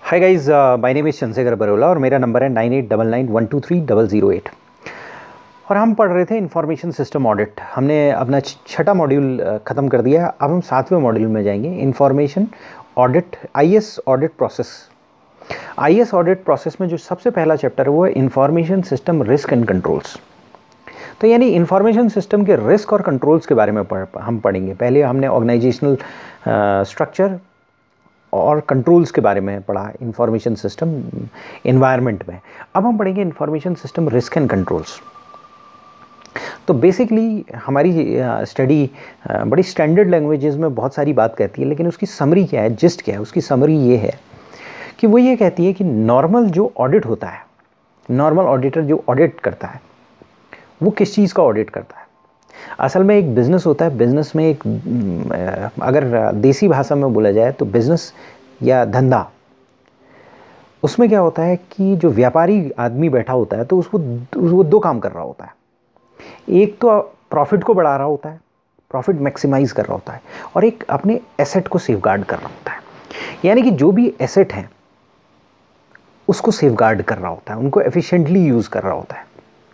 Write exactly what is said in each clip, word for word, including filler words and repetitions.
Hi guys, my name is Chandrashekhar Barola और मेरा number है nine eight double nine one two three double zero eight. और हम पढ़ रहे थे इंफॉर्मेशन सिस्टम ऑडिट। हमने अपना छठा मॉड्यूल ख़त्म कर दिया। अब हम सातवें मॉड्यूल में जाएंगे, information audit, IS audit process. IS audit process में जो सबसे पहला चैप्टर है वो है information system risk and controls. तो यानी इंफॉर्मेशन सिस्टम के रिस्क और कंट्रोल्स के बारे में पढ़ हम पढ़ेंगे। पहले हमने ऑर्गेनाइजेशनल स्ट्रक्चर और कंट्रोल्स के बारे में पढ़ा इंफॉर्मेशन सिस्टम एनवायरनमेंट में। अब हम पढ़ेंगे information system risk and controls. तो बेसिकली हमारी स्टडी बड़ी स्टैंडर्ड लैंग्वेजेस में बहुत सारी बात कहती है, लेकिन उसकी समरी क्या है, जिस्ट क्या है, उसकी समरी ये है कि वो ये कहती है कि नॉर्मल जो ऑडिट होता है, नॉर्मल ऑडिटर जो ऑडिट करता है वो किस चीज़ का ऑडिट करता है। असल में एक बिज़नेस होता है, बिज़नेस में एक, अगर देसी भाषा में बोला जाए तो बिज़नेस या धंधा, उसमें क्या होता है कि जो व्यापारी आदमी बैठा होता है तो उसको वो दो काम कर रहा होता है। एक तो प्रॉफिट को बढ़ा रहा होता है, प्रॉफिट मैक्सिमाइज कर रहा होता है, और एक अपने एसेट को सेफगार्ड कर रहा होता है। यानी कि जो भी एसेट है उसको सेफगार्ड कर रहा होता है, उनको एफिशिएंटली यूज़ कर रहा होता है।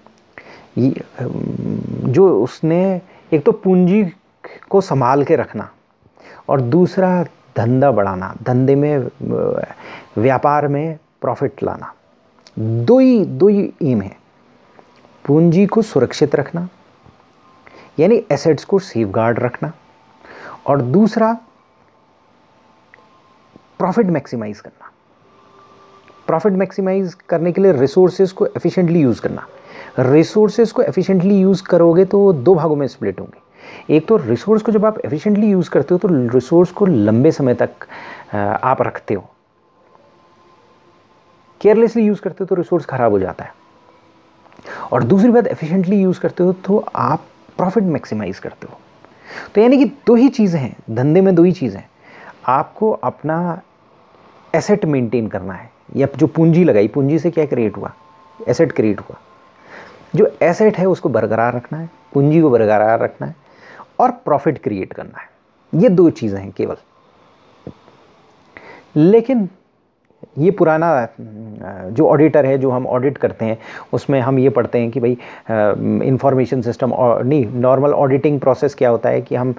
जो उसने एक तो पूंजी को संभाल के रखना और दूसरा धंधा बढ़ाना, धंधे में, व्यापार में प्रॉफिट लाना। दो ही दो ही एम है, पूंजी को सुरक्षित रखना यानी एसेट्स को सेफगार्ड रखना, और दूसरा प्रॉफिट मैक्सिमाइज करना। प्रॉफिट मैक्सिमाइज करने के लिए रिसोर्सेज को एफिशिएंटली यूज़ करना। रिसोर्सेज को एफिशिएंटली यूज़ करोगे तो दो भागों में स्प्लिट होंगे। एक तो रिसोर्स को जब आप एफिशिएंटली यूज़ करते हो तो रिसोर्स को लंबे समय तक आप रखते हो। केयरलेसली यूज़ करते हो तो रिसोर्स खराब हो जाता है। और दूसरी बात, एफिशिएंटली यूज़ करते हो तो आप प्रॉफिट मैक्सिमाइज करते हो। तो यानी कि दो ही चीज़ें हैं धंधे में, दो ही चीज़ें हैं। आपको अपना एसेट मेंटेन करना है, या जो पूंजी लगाई, पूंजी से क्या क्रिएट हुआ, एसेट क्रिएट हुआ। जो एसेट है उसको बरकरार रखना है, पूंजी को बरकरार रखना है, और प्रॉफिट क्रिएट करना है। ये दो चीज़ें हैं केवल। लेकिन ये पुराना जो ऑडिटर है, जो हम ऑडिट करते हैं, उसमें हम ये पढ़ते हैं कि भाई इंफॉर्मेशन सिस्टम और नहीं, नॉर्मल ऑडिटिंग प्रोसेस क्या होता है कि हम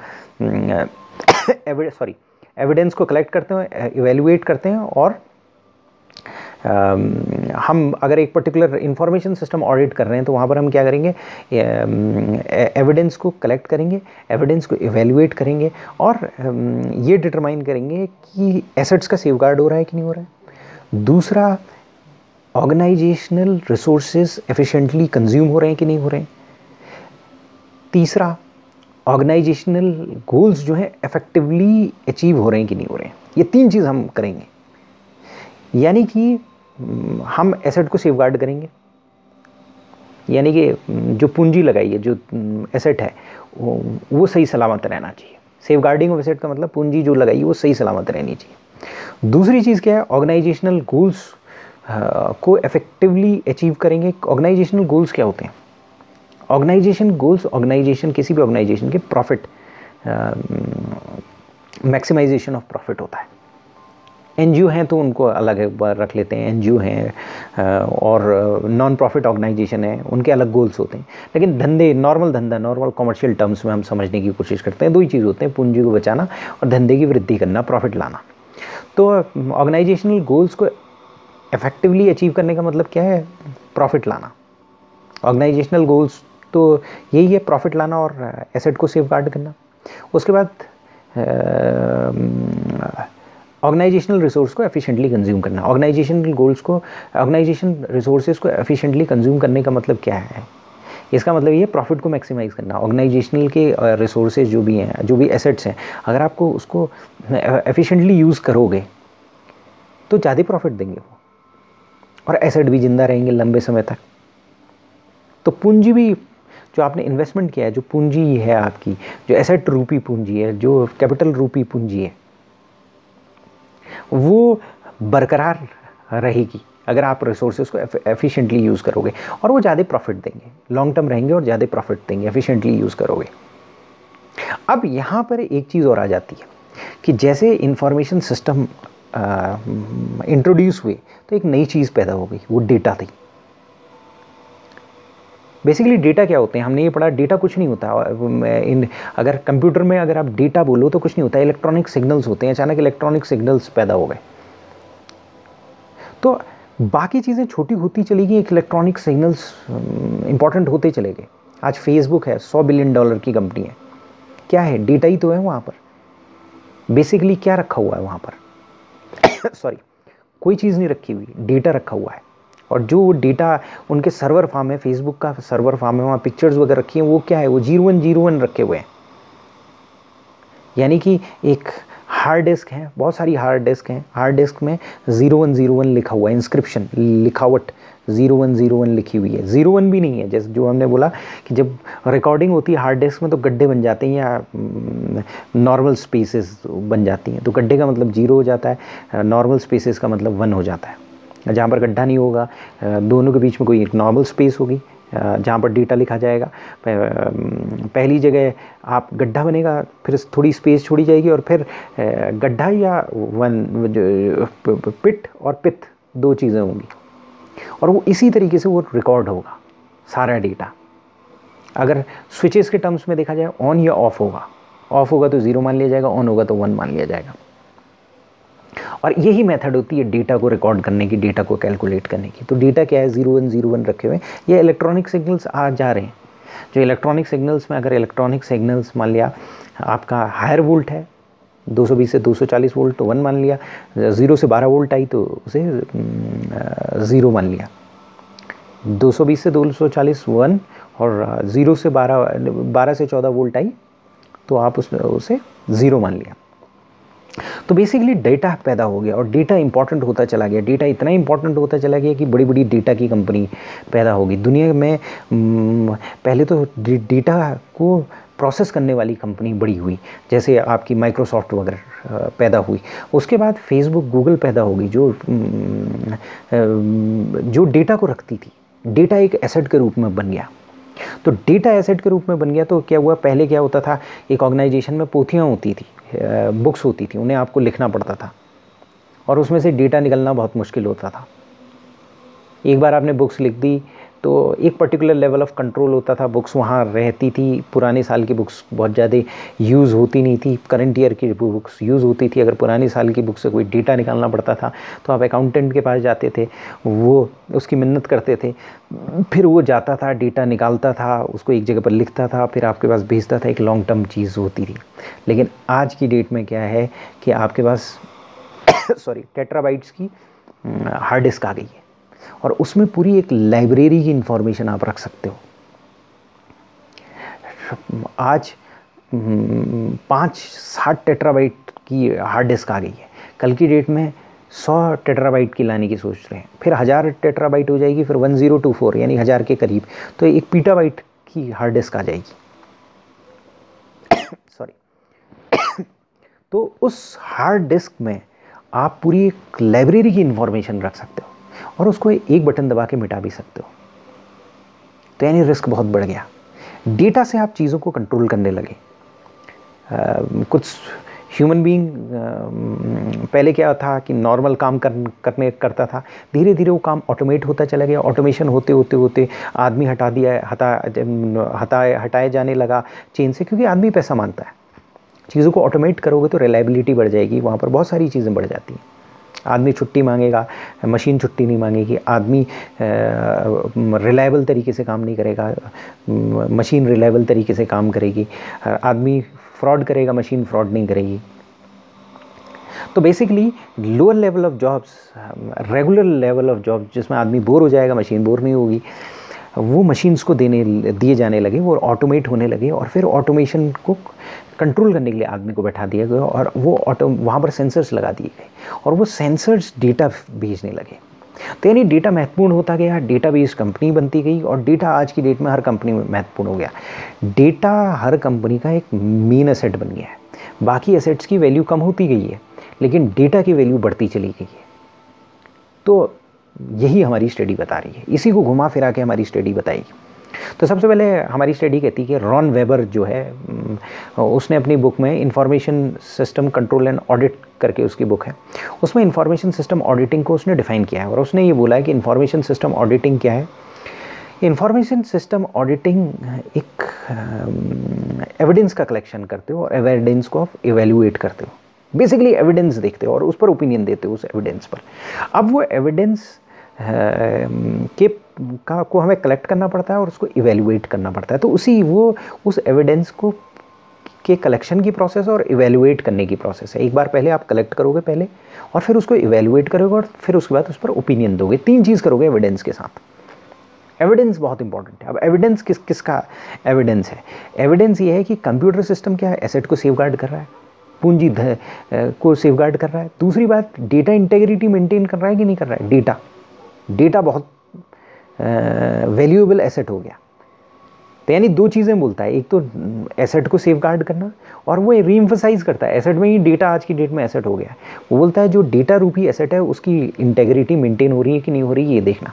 सॉरी एविडेंस को कलेक्ट करते हैं, इवेल्युएट करते हैं, और Uh, हम अगर एक पर्टिकुलर इंफॉर्मेशन सिस्टम ऑडिट कर रहे हैं तो वहाँ पर हम क्या करेंगे, एविडेंस को कलेक्ट करेंगे, एविडेंस को इवेल्युएट करेंगे, और ये डिटरमाइन करेंगे कि एसेट्स का सेफगार्ड हो रहा है कि नहीं हो रहा है। दूसरा, ऑर्गेनाइजेशनल रिसोर्सेज एफिशिएंटली कंज्यूम हो रहे हैं कि नहीं हो रहे हैं। तीसरा, ऑर्गेनाइजेशनल गोल्स जो है इफेक्टिवली अचीव हो रहे हैं कि नहीं हो रहे हैं। ये तीन चीज़ हम करेंगे। यानी कि हम एसेट को सेफगार्ड करेंगे, यानी कि जो पूंजी लगाई है, जो एसेट है वो सही सलामत रहना चाहिए। सेफगार्डिंग ऑफ एसेट का मतलब पूंजी जो लगाई है वो सही सलामत रहनी चाहिए। दूसरी चीज़ क्या है, ऑर्गेनाइजेशनल गोल्स को इफेक्टिवली अचीव करेंगे। ऑर्गेनाइजेशनल गोल्स क्या होते हैं? ऑर्गेनाइजेशन गोल्स, ऑर्गेनाइजेशन किसी भी ऑर्गेनाइजेशन के प्रॉफिट मैक्सिमाइजेशन ऑफ प्रॉफिट होता है। एनजीओ हैं तो उनको अलग रख लेते हैं, एनजीओ हैं और नॉन प्रॉफिट ऑर्गेनाइजेशन है, उनके अलग गोल्स होते हैं। लेकिन धंधे, नॉर्मल धंधा, नॉर्मल कमर्शियल टर्म्स में हम समझने की कोशिश करते हैं। दो ही चीज़ होते हैं, पूंजी को बचाना और धंधे की वृद्धि करना, प्रॉफिट लाना। तो ऑर्गेनाइजेशनल गोल्स को इफेक्टिवली अचीव करने का मतलब क्या है? प्रॉफिट लाना। ऑर्गेनाइजेशनल गोल्स तो यही है, प्रॉफिट लाना और एसेट को सेफगार्ड करना। उसके बाद ऑर्गेनाइजेशनल रिसोर्स को एफिशिएंटली कंज्यूम करना। ऑर्गेनाइजेशनल गोल्स को, ऑर्गेनाइजेशन रिसोर्सेज को एफिशिएंटली कंज्यूम करने का मतलब क्या है? इसका मतलब ये प्रॉफिट को मैक्सिमाइज करना। ऑर्गेनाइजेशनल के रिसोर्सेज जो भी हैं, जो भी एसेट्स हैं, अगर आपको उसको एफिशिएंटली यूज़ करोगे तो ज़्यादा प्रॉफिट देंगे वो, और एसेट भी जिंदा रहेंगे लंबे समय तक। तो पूंजी भी, जो आपने इन्वेस्टमेंट किया है, जो पूंजी है आपकी, जो एसेट रूपी पूंजी है, जो कैपिटल रूपी पूंजी है, वो बरकरार रहेगी अगर आप रिसोर्सेज को एफिशिएंटली यूज़ करोगे, और वो ज़्यादा प्रॉफिट देंगे, लॉन्ग टर्म रहेंगे और ज़्यादा प्रॉफिट देंगे एफिशिएंटली यूज़ करोगे। अब यहाँ पर एक चीज़ और आ जाती है कि जैसे इंफॉर्मेशन सिस्टम इंट्रोड्यूस हुए तो एक नई चीज़ पैदा हो गई, वो डेटा थी। बेसिकली डेटा क्या होते हैं, हमने ये पढ़ा, डेटा कुछ नहीं होता। इन अगर कंप्यूटर में अगर आप डेटा बोलो तो कुछ नहीं होता, इलेक्ट्रॉनिक सिग्नल्स होते हैं। अचानक इलेक्ट्रॉनिक सिग्नल्स पैदा हो गए तो बाकी चीज़ें छोटी होती चली गई, एक इलेक्ट्रॉनिक सिग्नल्स इंपॉर्टेंट होते चले गए। आज फेसबुक है, सौ बिलियन डॉलर की कंपनी है, क्या है, डेटा ही तो है वहाँ पर। बेसिकली क्या रखा हुआ है वहाँ पर सॉरी कोई चीज़ नहीं रखी हुई, डेटा रखा हुआ है। और जो डेटा उनके सर्वर फार्म है, फेसबुक का सर्वर फार्म है, वहाँ पिक्चर्स वगैरह रखी हैं, वो क्या है, वो जीरो वन जीरो वन रखे हुए हैं। यानी कि एक हार्ड डिस्क है, बहुत सारी हार्ड डिस्क हैं, हार्ड डिस्क में ज़ीरो वन ज़ीरो वन लिखा हुआ है, इंस्क्रिप्शन, लिखावट ज़ीरो वन ज़ीरो वन लिखी हुई है। ज़ीरो वन भी नहीं है, जैसे जो हमने बोला कि जब रिकॉर्डिंग होती है हार्ड डिस्क में तो गड्ढे बन जाते हैं या नॉर्मल स्पेसेस बन जाती हैं। तो गड्ढे का मतलब जीरो हो जाता है, नॉर्मल स्पेसेस का मतलब वन हो जाता है। जहाँ पर गड्ढा नहीं होगा, दोनों के बीच में कोई एक नॉर्मल स्पेस होगी जहाँ पर डेटा लिखा जाएगा। पहली जगह आप गड्ढा बनेगा, फिर थोड़ी स्पेस छोड़ी जाएगी और फिर गड्ढा या वन पिट और पिथ दो चीज़ें होंगी और वो इसी तरीके से वो रिकॉर्ड होगा सारा डेटा। अगर स्विचेस के टर्म्स में देखा जाए, ऑन या ऑफ होगा, ऑफ होगा तो ज़ीरो मान लिया जाएगा, ऑन होगा तो वन मान लिया जाएगा। और यही मेथड होती है डेटा को रिकॉर्ड करने की, डेटा को कैलकुलेट करने की। तो डेटा क्या है, ज़ीरो वन ज़ीरो वन रखे हुए, ये इलेक्ट्रॉनिक सिग्नल्स आ जा रहे हैं। जो इलेक्ट्रॉनिक सिग्नल्स में, अगर इलेक्ट्रॉनिक सिग्नल्स मान लिया आपका हायर वोल्ट है, दो सौ बीस से दो सौ चालीस वोल्ट तो वन मान लिया, ज़ीरो से बारह वोल्ट आई तो उसे ज़ीरो मान लिया, दो सौ बीस से दो सौ चालीस वन और ज़ीरो से बारह बारह से चौदह वोल्ट आई तो आप उसमें उसे ज़ीरो मान लिया। तो बेसिकली डेटा पैदा हो गया और डेटा इंपॉर्टेंट होता चला गया। डेटा इतना इंपॉर्टेंट होता चला गया कि बड़ी बड़ी डेटा की कंपनी पैदा होगी दुनिया में। पहले तो डेटा को प्रोसेस करने वाली कंपनी बड़ी हुई, जैसे आपकी माइक्रोसॉफ्ट वगैरह पैदा हुई। उसके बाद फेसबुक, गूगल पैदा होगी जो जो डेटा को रखती थी। डेटा एक एसेट के रूप में बन गया। तो डेटा एसेट के रूप में बन गया तो क्या हुआ, पहले क्या होता था, एक ऑर्गेनाइजेशन में पोथियाँ होती थी, बुक्स होती थी, उन्हें आपको लिखना पड़ता था और उसमें से डेटा निकलना बहुत मुश्किल होता था। एक बार आपने बुक्स लिख दी तो एक पर्टिकुलर लेवल ऑफ कंट्रोल होता था, बुक्स वहाँ रहती थी। पुराने साल की बुक्स बहुत ज़्यादा यूज़ होती नहीं थी, करंट ईयर की बुक्स यूज़ होती थी। अगर पुरानी साल की बुक से कोई डेटा निकालना पड़ता था तो आप अकाउंटेंट के पास जाते थे, वो उसकी मिन्नत करते थे, फिर वो जाता था, डेटा निकालता था, उसको एक जगह पर लिखता था, फिर आपके पास भेजता था। एक लॉन्ग टर्म चीज़ होती थी। लेकिन आज की डेट में क्या है कि आपके पास सॉरी टेट्राबाइट्स की हार्ड डिस्क आ गई है और उसमें पूरी एक लाइब्रेरी की इंफॉर्मेशन आप रख सकते हो। आज पाँच साठ टेट्राबाइट की हार्ड डिस्क आ गई है, कल की डेट में सौ टेट्राबाइट की लाने की सोच रहे हैं, फिर हज़ार टेट्राबाइट हो जाएगी, फिर वन ज़ीरो टू फोर यानी हज़ार के करीब, तो एक पीटाबाइट की हार्ड डिस्क आ जाएगी। सॉरी तो उस हार्ड डिस्क में आप पूरी एक लाइब्रेरी की इंफॉर्मेशन रख सकते हो और उसको एक बटन दबा के मिटा भी सकते हो। तो यानी रिस्क बहुत बढ़ गया। डेटा से आप चीज़ों को कंट्रोल करने लगे। आ, कुछ ह्यूमन बीइंग पहले क्या था कि नॉर्मल काम कर, करने करता था, धीरे धीरे वो काम ऑटोमेट होता चला गया। ऑटोमेशन होते होते होते आदमी हटा दिया हटा हटाए हटाए जाने लगा चेन से, क्योंकि आदमी पैसा मानता है। चीज़ों को ऑटोमेट करोगे तो रिलायबिलिटी बढ़ जाएगी, वहाँ पर बहुत सारी चीज़ें बढ़ जाती हैं। आदमी छुट्टी मांगेगा, मशीन छुट्टी नहीं मांगेगी। आदमी रिलायबल तरीके से काम नहीं करेगा, मशीन रिलायबल तरीके से काम करेगी। आदमी फ्रॉड करेगा, मशीन फ्रॉड नहीं करेगी। तो basically lower level of jobs, regular level of jobs जिसमें आदमी बोर हो जाएगा, मशीन बोर नहीं होगी, वो मशीन्स को देने दिए जाने लगे, वो ऑटोमेट होने लगे। और फिर ऑटोमेशन को कंट्रोल करने के लिए आदमी को बैठा दिया गया और वो ऑटो वहाँ पर सेंसर्स लगा दिए गए और वो सेंसर्स डेटा भेजने लगे। तो यानी डेटा महत्वपूर्ण होता गया, डेटा बेस्ड कंपनी बनती गई और डेटा आज की डेट में हर कंपनी में महत्वपूर्ण हो गया। डेटा हर कंपनी का एक मेन एसेट बन गया है। बाकी एसेट्स की वैल्यू कम होती गई है लेकिन डेटा की वैल्यू बढ़ती चली गई है। तो यही हमारी स्टडी बता रही है, इसी को घुमा फिरा के हमारी स्टडी बताएगी। तो सबसे पहले हमारी स्टडी कहती है कि रॉन वेबर जो है उसने अपनी बुक में information system control and audit करके उसकी बुक है, उसमें इंफॉर्मेशन सिस्टम ऑडिटिंग को उसने डिफाइन किया है और उसने ये बोला है कि इंफॉर्मेशन सिस्टम ऑडिटिंग क्या है। इंफॉर्मेशन सिस्टम ऑडिटिंग एक एविडेंस का कलेक्शन करते हो और एविडेंस को आप इवेल्युएट करते हो, बेसिकली एविडेंस देखते हो और उस पर ओपिनियन देते हो उस एविडेंस पर। अब वो एविडेंस के का को हमें कलेक्ट करना पड़ता है और उसको इवेल्युएट करना पड़ता है। तो उसी वो उस एविडेंस को के कलेक्शन की प्रोसेस और इवेल्युएट करने की प्रोसेस है। एक बार पहले आप कलेक्ट करोगे पहले और फिर उसको इवेल्युएट करोगे और फिर उसके बाद उस पर ओपिनियन दोगे। तीन चीज़ करोगे एविडेंस के साथ। एविडेंस बहुत इंपॉर्टेंट है। अब एविडेंस किस किसका एविडेंस है? एविडेंस ये है कि कंप्यूटर सिस्टम क्या है, एसेट को सेफगार्ड कर रहा है, पूंजी को सेफगार्ड कर रहा है। दूसरी बात, डेटा इंटेग्रिटी मेंटेन कर रहा है कि नहीं कर रहा है। डेटा डेटा बहुत वैल्यूएबल एसेट हो गया। तो यानी दो चीज़ें बोलता है, एक तो एसेट को सेफगार्ड करना और वो रीएम्फसाइज करता है एसेट में ही डेटा आज की डेट में एसेट हो गया है। वो बोलता है जो डेटा रूपी एसेट है उसकी इंटेग्रिटी मेंटेन हो रही है कि नहीं हो रही है, ये देखना।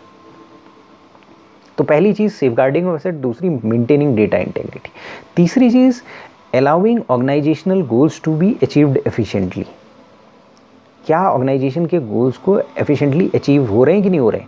तो पहली चीज़ सेफगार्डिंग ऑफ एसेट, दूसरी मेंटेनिंग डेटा इंटेग्रिटी, तीसरी चीज़ allowing organisational goals to be achieved efficiently. क्या ऑर्गेनाइजेशन के गोल्स को एफिशिएंटली अचीव हो रहे हैं कि नहीं हो रहे हैं,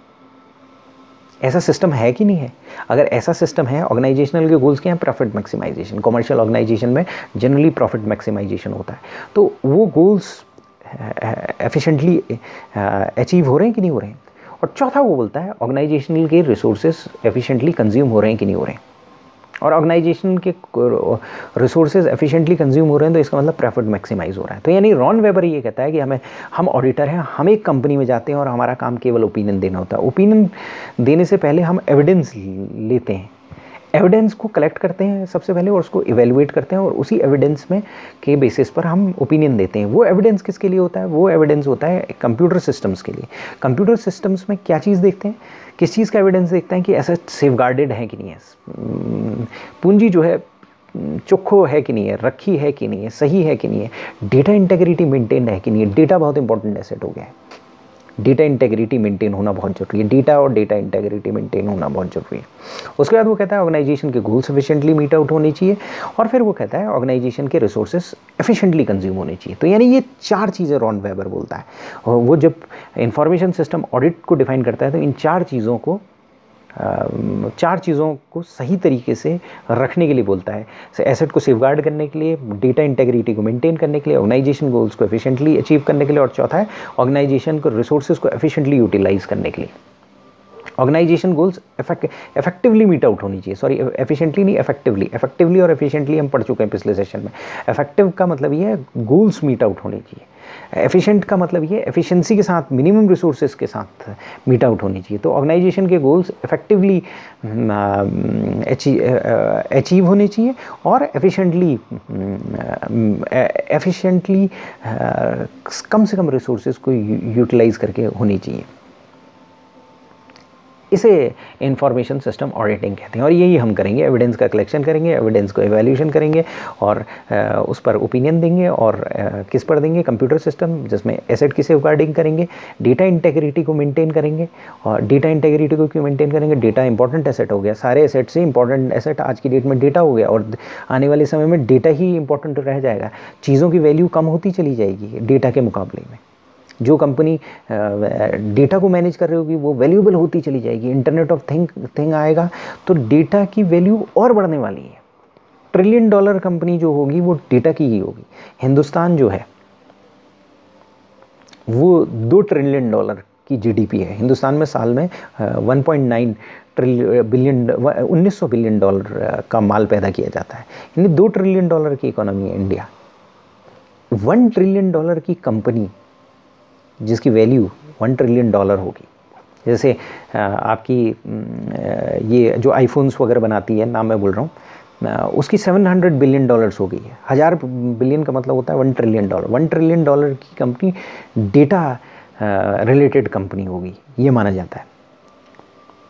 ऐसा सिस्टम है कि नहीं है। अगर ऐसा सिस्टम है, ऑर्गेनाइजेशनल के गोल्स क्या हैं, प्रॉफिट मैक्सिमाइजेशन। कमर्शियल ऑर्गेनाइजेशन में जनरली प्रॉफिट मैक्सिमाइजेशन होता है, तो वो गोल्स एफिशिएंटली अचीव हो रहे हैं कि नहीं हो रहे हैं। और चौथा वो बोलता है ऑर्गेनाइजेशनल के रिसोर्सेज एफिशिएंटली कंज्यूम हो रहे हैं कि नहीं हो रहे हैं। और ऑर्गेनाइजेशन के रिसोर्सेज एफिशिएंटली कंज्यूम हो रहे हैं तो इसका मतलब प्रॉफिट मैक्सिमाइज हो रहा है। तो यानी रॉन वेबर ये कहता है कि हमें हम ऑडिटर हैं, हम एक कंपनी में जाते हैं और हमारा काम केवल ओपिनियन देना होता है। ओपिनियन देने से पहले हम एविडेंस लेते हैं, एविडेंस को कलेक्ट करते हैं सबसे पहले और उसको इवेल्युएट करते हैं और उसी एविडेंस में के बेसिस पर हम ओपिनियन देते हैं। वो एविडेंस किसके लिए होता है? वो एविडेंस होता है कंप्यूटर सिस्टम्स के लिए। कंप्यूटर सिस्टम्स में क्या चीज़ देखते हैं, किस चीज़ का एविडेंस देखते हैं कि ऐसा सेफगार्डेड है कि नहीं है, पूंजी जो है चोखो है कि नहीं है, रखी है कि नहीं है, सही है कि नहीं है, डेटा इंटेग्रिटी मेंटेन है कि नहीं है। डेटा बहुत इंपॉर्टेंट एसेट हो गया है, डेटा इंटेग्रिटी मेंटेन होना बहुत जरूरी है। डेटा और डेटा इंटेग्रिटी मेंटेन होना बहुत जरूरी है। उसके बाद वो कहता है ऑर्गेनाइजेशन के गोल सफिशिएंटली मीट आउट होने चाहिए और फिर वो कहता है ऑर्गेनाइजेशन के रिसोर्सेज एफिशिएंटली कंज्यूम होने चाहिए। तो यानी ये चार चीज़ें रॉन वेबर बोलता है। और वो जब इंफॉर्मेशन सिस्टम ऑडिट को डिफाइन करता है तो इन चार चीज़ों को चार चीज़ों को सही तरीके से रखने के लिए बोलता है। एसेट को सेफगार्ड करने के लिए, डेटा इंटेग्रिटी को मेंटेन करने के लिए, ऑर्गेनाइजेशन गोल्स को एफिशिएंटली अचीव करने के लिए और चौथा है ऑर्गेनाइजेशन को रिसोर्सेज को एफिशिएंटली यूटिलाइज करने के लिए। Organisation goals effectively meet out होनी चाहिए, सॉरी एफिशिएंटली नहीं, इफेक्टिवली। इफेक्टिवली और एफिशिएंटली हम पढ़ चुके हैं पिछले सेशन में। इफेक्टिव का मतलब ये है गोल्स मीट आउट होने चाहिए, एफिशिएंट का मतलब ये एफिशिएंसी के साथ, मिनिमम रिसोर्सेज के साथ मीट आउट होनी चाहिए। तो ऑर्गेनाइजेशन के गोल्स इफेक्टिवली अचीव होने चाहिए और एफिशिएंटली एफिशिएंटली कम से कम रिसोर्सेज को यूटिलाइज करके होनी चाहिए। इसे इंफॉर्मेशन सिस्टम ऑडिटिंग कहते हैं और यही हम करेंगे। एविडेंस का कलेक्शन करेंगे, एविडेंस को इवैल्यूएशन करेंगे और उस पर ओपिनियन देंगे। और किस पर देंगे? कंप्यूटर सिस्टम जिसमें एसेट की सेफगार्डिंग करेंगे, डेटा इंटेग्रिटी को मेंटेन करेंगे। और डेटा इंटेग्रिटी को क्यों मेंटेन करेंगे? डेटा इंपॉर्टेंट एसेट हो गया, सारे एसेट से इंपॉर्टेंट एसेट आज की डेट में डेटा हो गया और आने वाले समय में डेटा ही इंपॉर्टेंट रह जाएगा। चीज़ों की वैल्यू कम होती चली जाएगी डेटा के मुकाबले में। जो कंपनी डेटा को मैनेज कर रही होगी वो वैल्यूएबल होती चली जाएगी। इंटरनेट ऑफ थिंग थिंग आएगा तो डेटा की वैल्यू और बढ़ने वाली है। ट्रिलियन डॉलर कंपनी जो होगी वो डेटा की ही होगी। हिंदुस्तान जो है वो दो ट्रिलियन डॉलर की जीडीपी है। हिंदुस्तान में साल में one point nine trillion billion उन्नीस सौ बिलियन डॉलर का माल पैदा किया जाता है। यानी दो ट्रिलियन डॉलर की इकोनॉमी है इंडिया। वन ट्रिलियन डॉलर की कंपनी जिसकी वैल्यू वन ट्रिलियन डॉलर होगी, जैसे आपकी ये जो आईफोन्स वगैरह बनाती है, नाम मैं बोल रहा हूँ, उसकी सेवन हंड्रेड बिलियन डॉलर्स हो गई है। हज़ार बिलियन का मतलब होता है one trillion dollar. One trillion dollar की कंपनी डेटा रिलेटेड कंपनी होगी, ये माना जाता है।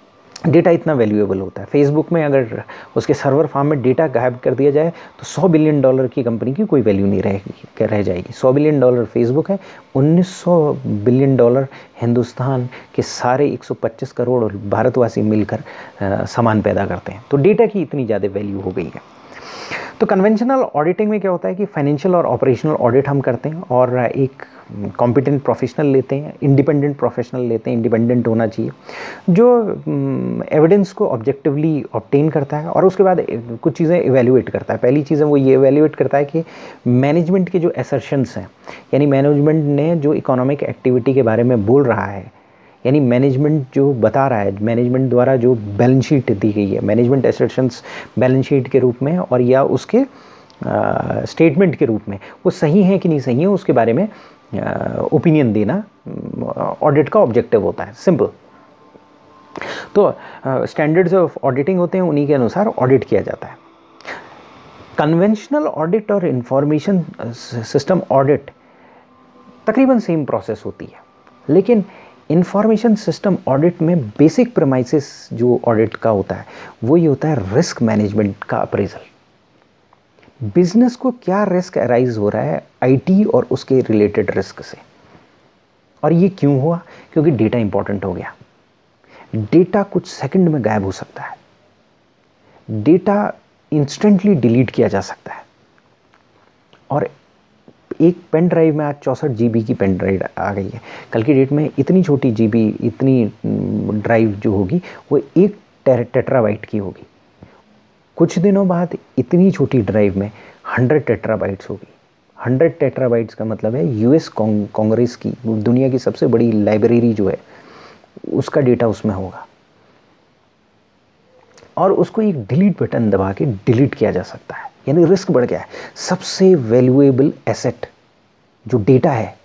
डेटा इतना वैल्यूएबल होता है। फेसबुक में अगर उसके सर्वर फार्म में डेटा गायब कर दिया जाए तो सौ बिलियन डॉलर की कंपनी की कोई वैल्यू नहीं रहेगी, रह जाएगी। सौ बिलियन डॉलर फेसबुक है, उन्नीस सौ बिलियन डॉलर हिंदुस्तान के सारे एक सौ पच्चीस करोड़ भारतवासी मिलकर सामान पैदा करते हैं। तो डेटा की इतनी ज़्यादा वैल्यू हो गई है। तो कन्वेंशनल ऑडिटिंग में क्या होता है कि फाइनेंशियल और ऑपरेशनल ऑडिट हम करते हैं और एक कॉम्पिटेंट प्रोफेशनल लेते हैं, इंडिपेंडेंट प्रोफेशनल लेते हैं, इंडिपेंडेंट होना चाहिए, जो एविडेंस को ऑब्जेक्टिवली ऑब्टेन करता है और उसके बाद कुछ चीज़ें इवैल्यूएट करता है। पहली चीज़ है वो ये इवैल्यूएट करता है कि मैनेजमेंट के जो असर्शंस हैं, यानी मैनेजमेंट ने जो इकोनॉमिक एक्टिविटी के बारे में बोल रहा है, यानी मैनेजमेंट जो बता रहा है, मैनेजमेंट द्वारा जो बैलेंस शीट दी गई है, मैनेजमेंट एसेट्स बैलेंस शीट के रूप में और या उसके स्टेटमेंट के रूप में, वो सही है कि नहीं सही है, उसके बारे में ओपिनियन देना ऑडिट का ऑब्जेक्टिव होता है। सिंपल। तो स्टैंडर्ड्स ऑफ ऑडिटिंग होते हैं, उन्हीं के अनुसार ऑडिट किया जाता है। कन्वेंशनल ऑडिट और इंफॉर्मेशन सिस्टम ऑडिट तकरीबन सेम प्रोसेस होती है, लेकिन इंफॉर्मेशन सिस्टम ऑडिट में बेसिक प्रेमाइसिस जो ऑडिट का होता है वो ये होता है रिस्क मैनेजमेंट का अप्रेजल। बिजनेस को क्या रिस्क अराइज हो रहा है आईटी और उसके रिलेटेड रिस्क से, और ये क्यों हुआ? क्योंकि डेटा इंपॉर्टेंट हो गया। डेटा कुछ सेकंड में गायब हो सकता है, डेटा इंस्टेंटली डिलीट किया जा सकता है, और एक पेन ड्राइव में आज चौंसठ जीबी की पेन ड्राइव आ गई है। कल की डेट में इतनी छोटी जीबी, इतनी ड्राइव जो होगी वो एक टेट्राबाइट की होगी। कुछ दिनों बाद इतनी छोटी ड्राइव में हंड्रेड टेट्राबाइट्स होगी। हंड्रेड टेट्राबाइट्स का मतलब है यूएस कांग्रेस की, दुनिया की सबसे बड़ी लाइब्रेरी जो है, उसका डेटा उसमें होगा, और उसको एक डिलीट बटन दबा के डिलीट किया जा सकता है। यानी रिस्क बढ़ गया है। सबसे वैल्यूएबल एसेट जो डेटा है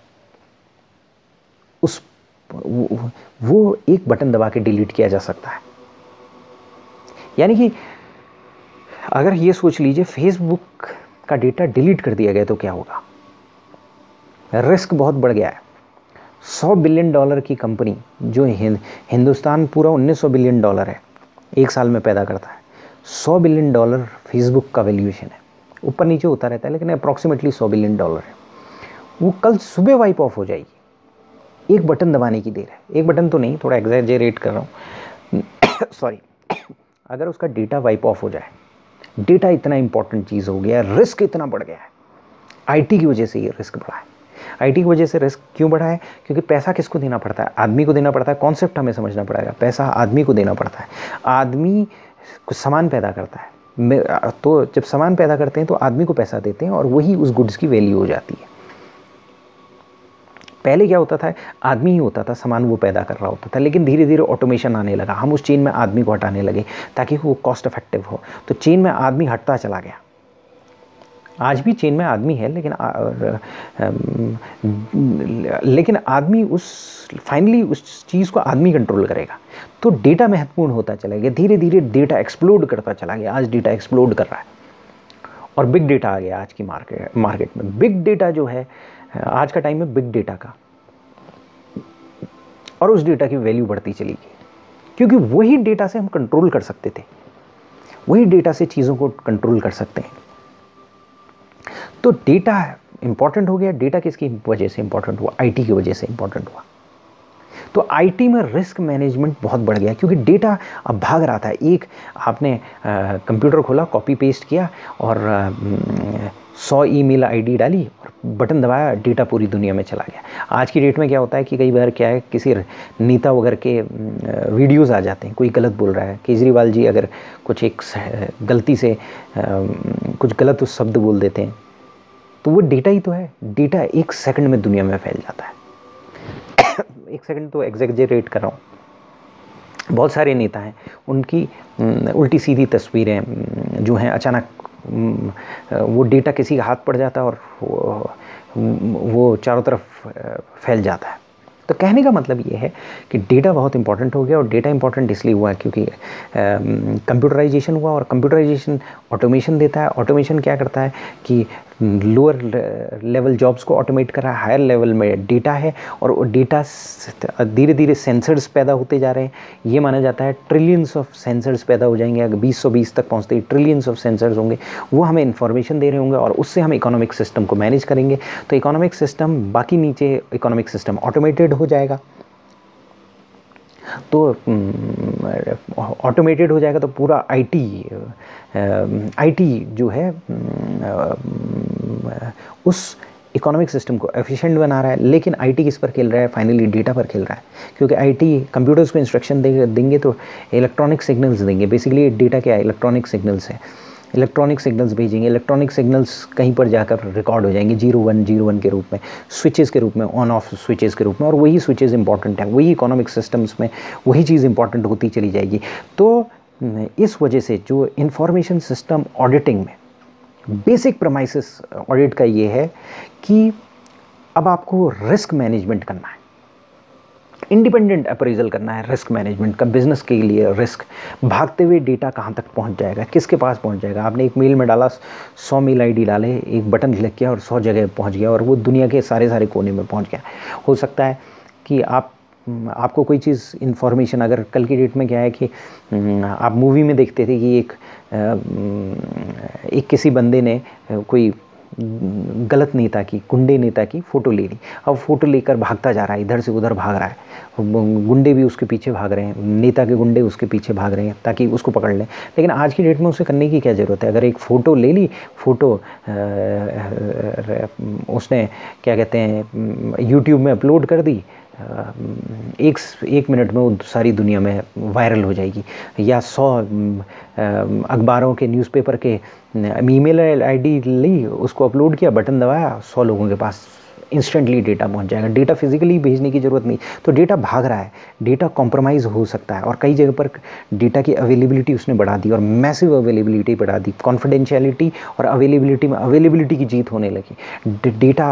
उस वो, वो एक बटन दबा के डिलीट किया जा सकता है। यानी कि अगर ये सोच लीजिए फेसबुक का डेटा डिलीट कर दिया गया तो क्या होगा? रिस्क बहुत बढ़ गया है। सौ बिलियन डॉलर की कंपनी जो हिंदुस्तान पूरा उन्नीस सौ बिलियन डॉलर है एक साल में पैदा करता है, सौ बिलियन डॉलर फेसबुक का वैल्यूएशन है। ऊपर नीचे होता रहता है लेकिन अप्रॉक्सीमेटली सौ बिलियन डॉलर है। वो कल सुबह वाइप ऑफ हो जाएगी। एक बटन दबाने की देर है। एक बटन तो नहीं, थोड़ा एग्जैजरेट कर रहा हूँ, सॉरी। अगर उसका डेटा वाइप ऑफ हो जाए, डेटा इतना इंपॉर्टेंट चीज़ हो गया, रिस्क इतना बढ़ गया है। आईटी की वजह से ये रिस्क बढ़ा है। आईटी की वजह से रिस्क क्यों बढ़ा है? क्योंकि पैसा किसको देना पड़ता है? आदमी को देना पड़ता है। कॉन्सेप्ट हमें समझना पड़ेगा। पैसा आदमी को देना पड़ता है। आदमी कुछ सामान पैदा करता है, तो जब सामान पैदा करते हैं तो आदमी को पैसा देते हैं और वही उस गुड्स की वैल्यू हो जाती है। पहले क्या होता था? आदमी ही होता था, सामान वो पैदा कर रहा होता था, लेकिन धीरे धीरे ऑटोमेशन आने लगा। हम उस चेन में आदमी को हटाने लगे ताकि वो कॉस्ट इफेक्टिव हो। तो चेन में आदमी हटता चला गया। आज भी चेन में आदमी है, लेकिन आ, लेकिन आदमी उस फाइनली उस चीज़ को आदमी कंट्रोल करेगा। तो डेटा महत्वपूर्ण होता चला गया। धीरे धीरे डेटा एक्सप्लोड करता चला गया। आज डेटा एक्सप्लोड कर रहा है और बिग डेटा आ गया आज की मार्केट मार्केट में। बिग डेटा जो है आज का टाइम है बिग डेटा का, और उस डेटा की वैल्यू बढ़ती चली गई, क्योंकि वही डेटा से हम कंट्रोल कर सकते थे। वही डेटा से चीज़ों को कंट्रोल कर सकते हैं। तो डेटा इंपॉर्टेंट हो गया। डेटा किसकी वजह से इंपॉर्टेंट हुआ? आईटी की वजह से इंपॉर्टेंट हुआ। तो आईटी में रिस्क मैनेजमेंट बहुत बढ़ गया, क्योंकि डेटा अब भाग रहा था। एक आपने कंप्यूटर खोला, कॉपी पेस्ट किया और सौ ईमेल आईडी डाली और बटन दबाया, डेटा पूरी दुनिया में चला गया। आज की डेट में क्या होता है कि कई बार क्या है, किसी नेता वगैरह के वीडियोस आ जाते हैं, कोई गलत बोल रहा है, केजरीवाल जी अगर कुछ एक गलती से कुछ गलत उस शब्द बोल देते हैं, तो वो डेटा ही तो है। डेटा एक सेकंड में दुनिया में फैल जाता है। एक सेकंड तो एग्जैजरेट कर रहा हूँ। बहुत सारे नेता हैं, उनकी उल्टी सीधी तस्वीरें जो हैं, अचानक वो डेटा किसी का हाथ पड़ जाता है और वो, वो चारों तरफ फैल जाता है। तो कहने का मतलब ये है कि डेटा बहुत इंपॉर्टेंट हो गया, और डेटा इंपॉर्टेंट इसलिए हुआ क्योंकि कंप्यूटराइजेशन हुआ, और कंप्यूटराइजेशन ऑटोमेशन देता है। ऑटोमेशन क्या करता है कि लोअर लेवल जॉब्स को ऑटोमेट कर रहा है, हायर लेवल में डेटा है और वो डेटा धीरे धीरे सेंसर्स पैदा होते जा रहे हैं। ये माना जाता है ट्रिलियंस ऑफ सेंसर्स पैदा हो जाएंगे, अगर बीस सौ बीस तक पहुँचते ही ट्रिलियंस ऑफ सेंसर्स होंगे, वो हमें इन्फॉर्मेशन दे रहे होंगे और उससे हम इकोनॉमिक सिस्टम को मैनेज करेंगे। तो इकोनॉमिक सिस्टम बाकी नीचे इकोनॉमिक सिस्टम ऑटोमेटेड हो जाएगा। तो ऑटोमेटेड हो जाएगा तो पूरा आईटी आईटी जो है उस इकोनॉमिक सिस्टम को एफिशिएंट बना रहा है। लेकिन आईटी किस पर खेल रहा है? फाइनली डेटा पर खेल रहा है, क्योंकि आईटी कंप्यूटर्स को इंस्ट्रक्शन देंगे तो इलेक्ट्रॉनिक सिग्नल्स देंगे। बेसिकली डेटा क्या है? इलेक्ट्रॉनिक सिग्नल्स है। इलेक्ट्रॉनिक सिग्नल्स भेजेंगे, इलेक्ट्रॉनिक सिग्नल्स कहीं पर जाकर रिकॉर्ड हो जाएंगे जीरो वन जीरो वन के रूप में, स्विचेस के रूप में, ऑन ऑफ स्विचेस के रूप में, और वही स्विचेस इंपॉर्टेंट हैं, वही इकोनॉमिक सिस्टम्स में वही चीज़ इंपॉर्टेंट होती चली जाएगी। तो इस वजह से जो इंफॉर्मेशन सिस्टम ऑडिटिंग में बेसिक प्रमाइसिस ऑडिट का ये है कि अब आपको रिस्क मैनेजमेंट करना है, इंडिपेंडेंट अप्रेजल करना है रिस्क मैनेजमेंट का। बिजनेस के लिए रिस्क, भागते हुए डेटा कहाँ तक पहुँच जाएगा, किसके पास पहुँच जाएगा। आपने एक मेल में डाला, सौ मेल आईडी डाले, एक बटन क्लिक किया और सौ जगह पहुँच गया और वो दुनिया के सारे सारे कोने में पहुँच गया। हो सकता है कि आप आपको कोई चीज़ इन्फॉर्मेशन, अगर कल की डेट में क्या है कि आप मूवी में देखते थे कि एक एक किसी बंदे ने कोई गलत नेता की, गुंडे नेता की फ़ोटो ले ली। अब फ़ोटो लेकर भागता जा रहा है, इधर से उधर भाग रहा है, गुंडे भी उसके पीछे भाग रहे हैं, नेता के गुंडे उसके पीछे भाग रहे हैं ताकि उसको पकड़ लें। लेकिन आज की डेट में उसे करने की क्या ज़रूरत है? अगर एक फ़ोटो ले ली, फ़ोटो उसने क्या कहते हैं यूट्यूब में अपलोड कर दी, एक एक मिनट में वो सारी दुनिया में वायरल हो जाएगी। या सौ अखबारों के, न्यूज़पेपर के ईमेल आईडी ली, उसको अपलोड किया, बटन दबाया, सौ लोगों के पास इंस्टेंटली डेटा पहुंच जाएगा। डेटा फिजिकली भेजने की ज़रूरत नहीं। तो डेटा भाग रहा है, डेटा कॉम्प्रोमाइज़ हो सकता है और कई जगह पर डेटा की अवेलेबिलिटी उसने बढ़ा दी और मैसिव अवेलेबिलिटी बढ़ा दी। कॉन्फिडेंशियलिटी और अवेलेबिलिटी में अवेलेबिलिटी की जीत होने लगी। Data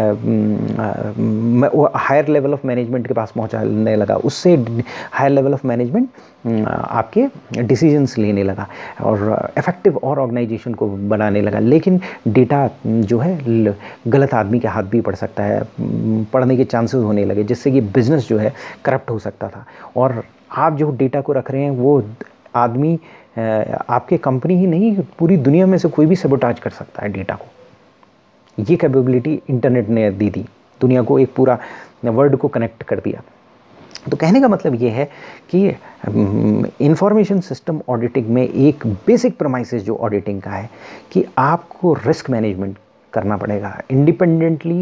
higher level of management के पास पहुंचाने लगा, उससे हायर लेवल ऑफ मैनेजमेंट आपके डिसीजंस लेने लगा और इफ़ेक्टिव और ऑर्गेनाइजेशन को बनाने लगा। लेकिन डेटा जो है गलत आदमी के हाथ भी पड़ सकता है, पढ़ने के चांसेस होने लगे, जिससे कि बिज़नेस जो है करप्ट हो सकता था। और आप जो डेटा को रख रहे हैं वो आदमी आपके कंपनी ही नहीं, पूरी दुनिया में से कोई भी सबोटाज कर सकता है डेटा को। ये कैपेबिलिटी इंटरनेट ने दी थी, दुनिया को एक पूरा वर्ल्ड को कनेक्ट कर दिया। तो कहने का मतलब ये है कि इंफॉर्मेशन सिस्टम ऑडिटिंग में एक बेसिक प्रमाइसिस जो ऑडिटिंग का है कि आपको रिस्क मैनेजमेंट करना पड़ेगा, इंडिपेंडेंटली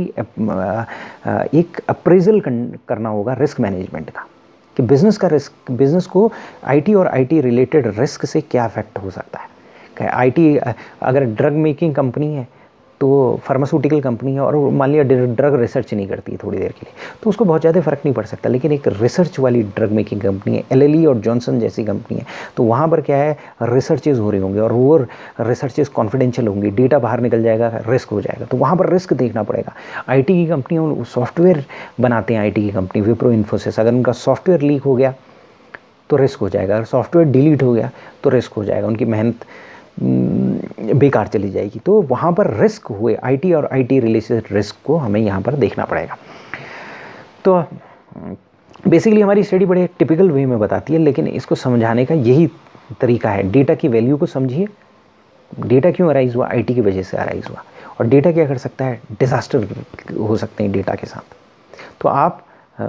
एक अप्रेजल करना होगा रिस्क मैनेजमेंट का कि बिज़नेस का रिस्क, बिज़नेस को आईटी और आईटी रिलेटेड रिस्क से क्या अफेक्ट हो सकता है। आईटी अगर ड्रग मेकिंग कंपनी है तो फार्मास्यूटिकल कंपनी है और मान लिया ड्रग रिसर्च नहीं करती है थोड़ी देर के लिए, तो उसको बहुत ज़्यादा फ़र्क नहीं पड़ सकता। लेकिन एक रिसर्च वाली ड्रग मेकिंग कंपनी है, एलएलई और जॉनसन जैसी कंपनी है, तो वहाँ पर क्या है, रिसर्चेज हो रही होंगी और वो रिसर्चेज कॉन्फिडेंशियल होंगी, डेटा बाहर निकल जाएगा, रिस्क हो जाएगा, तो वहाँ पर रिस्क देखना पड़ेगा। आईटी की कंपनियाँ सॉफ्टवेयर बनाते हैं, आईटी की कंपनी विप्रो, इन्फोसिस, अगर उनका सॉफ्टवेयर लीक हो गया तो रिस्क हो जाएगा, अगर सॉफ्टवेयर डिलीट हो गया तो रिस्क हो जाएगा, उनकी मेहनत बेकार चली जाएगी। तो वहाँ पर रिस्क हुए, आईटी और आईटी रिलेटेड रिस्क को हमें यहाँ पर देखना पड़ेगा। तो बेसिकली हमारी स्टडी बड़े टिपिकल वे में बताती है, लेकिन इसको समझाने का यही तरीका है। डेटा की वैल्यू को समझिए, डेटा क्यों अराइज हुआ, आईटी की वजह से अराइज हुआ, और डेटा क्या कर सकता है, डिज़ास्टर हो सकते हैं डेटा के साथ। तो आप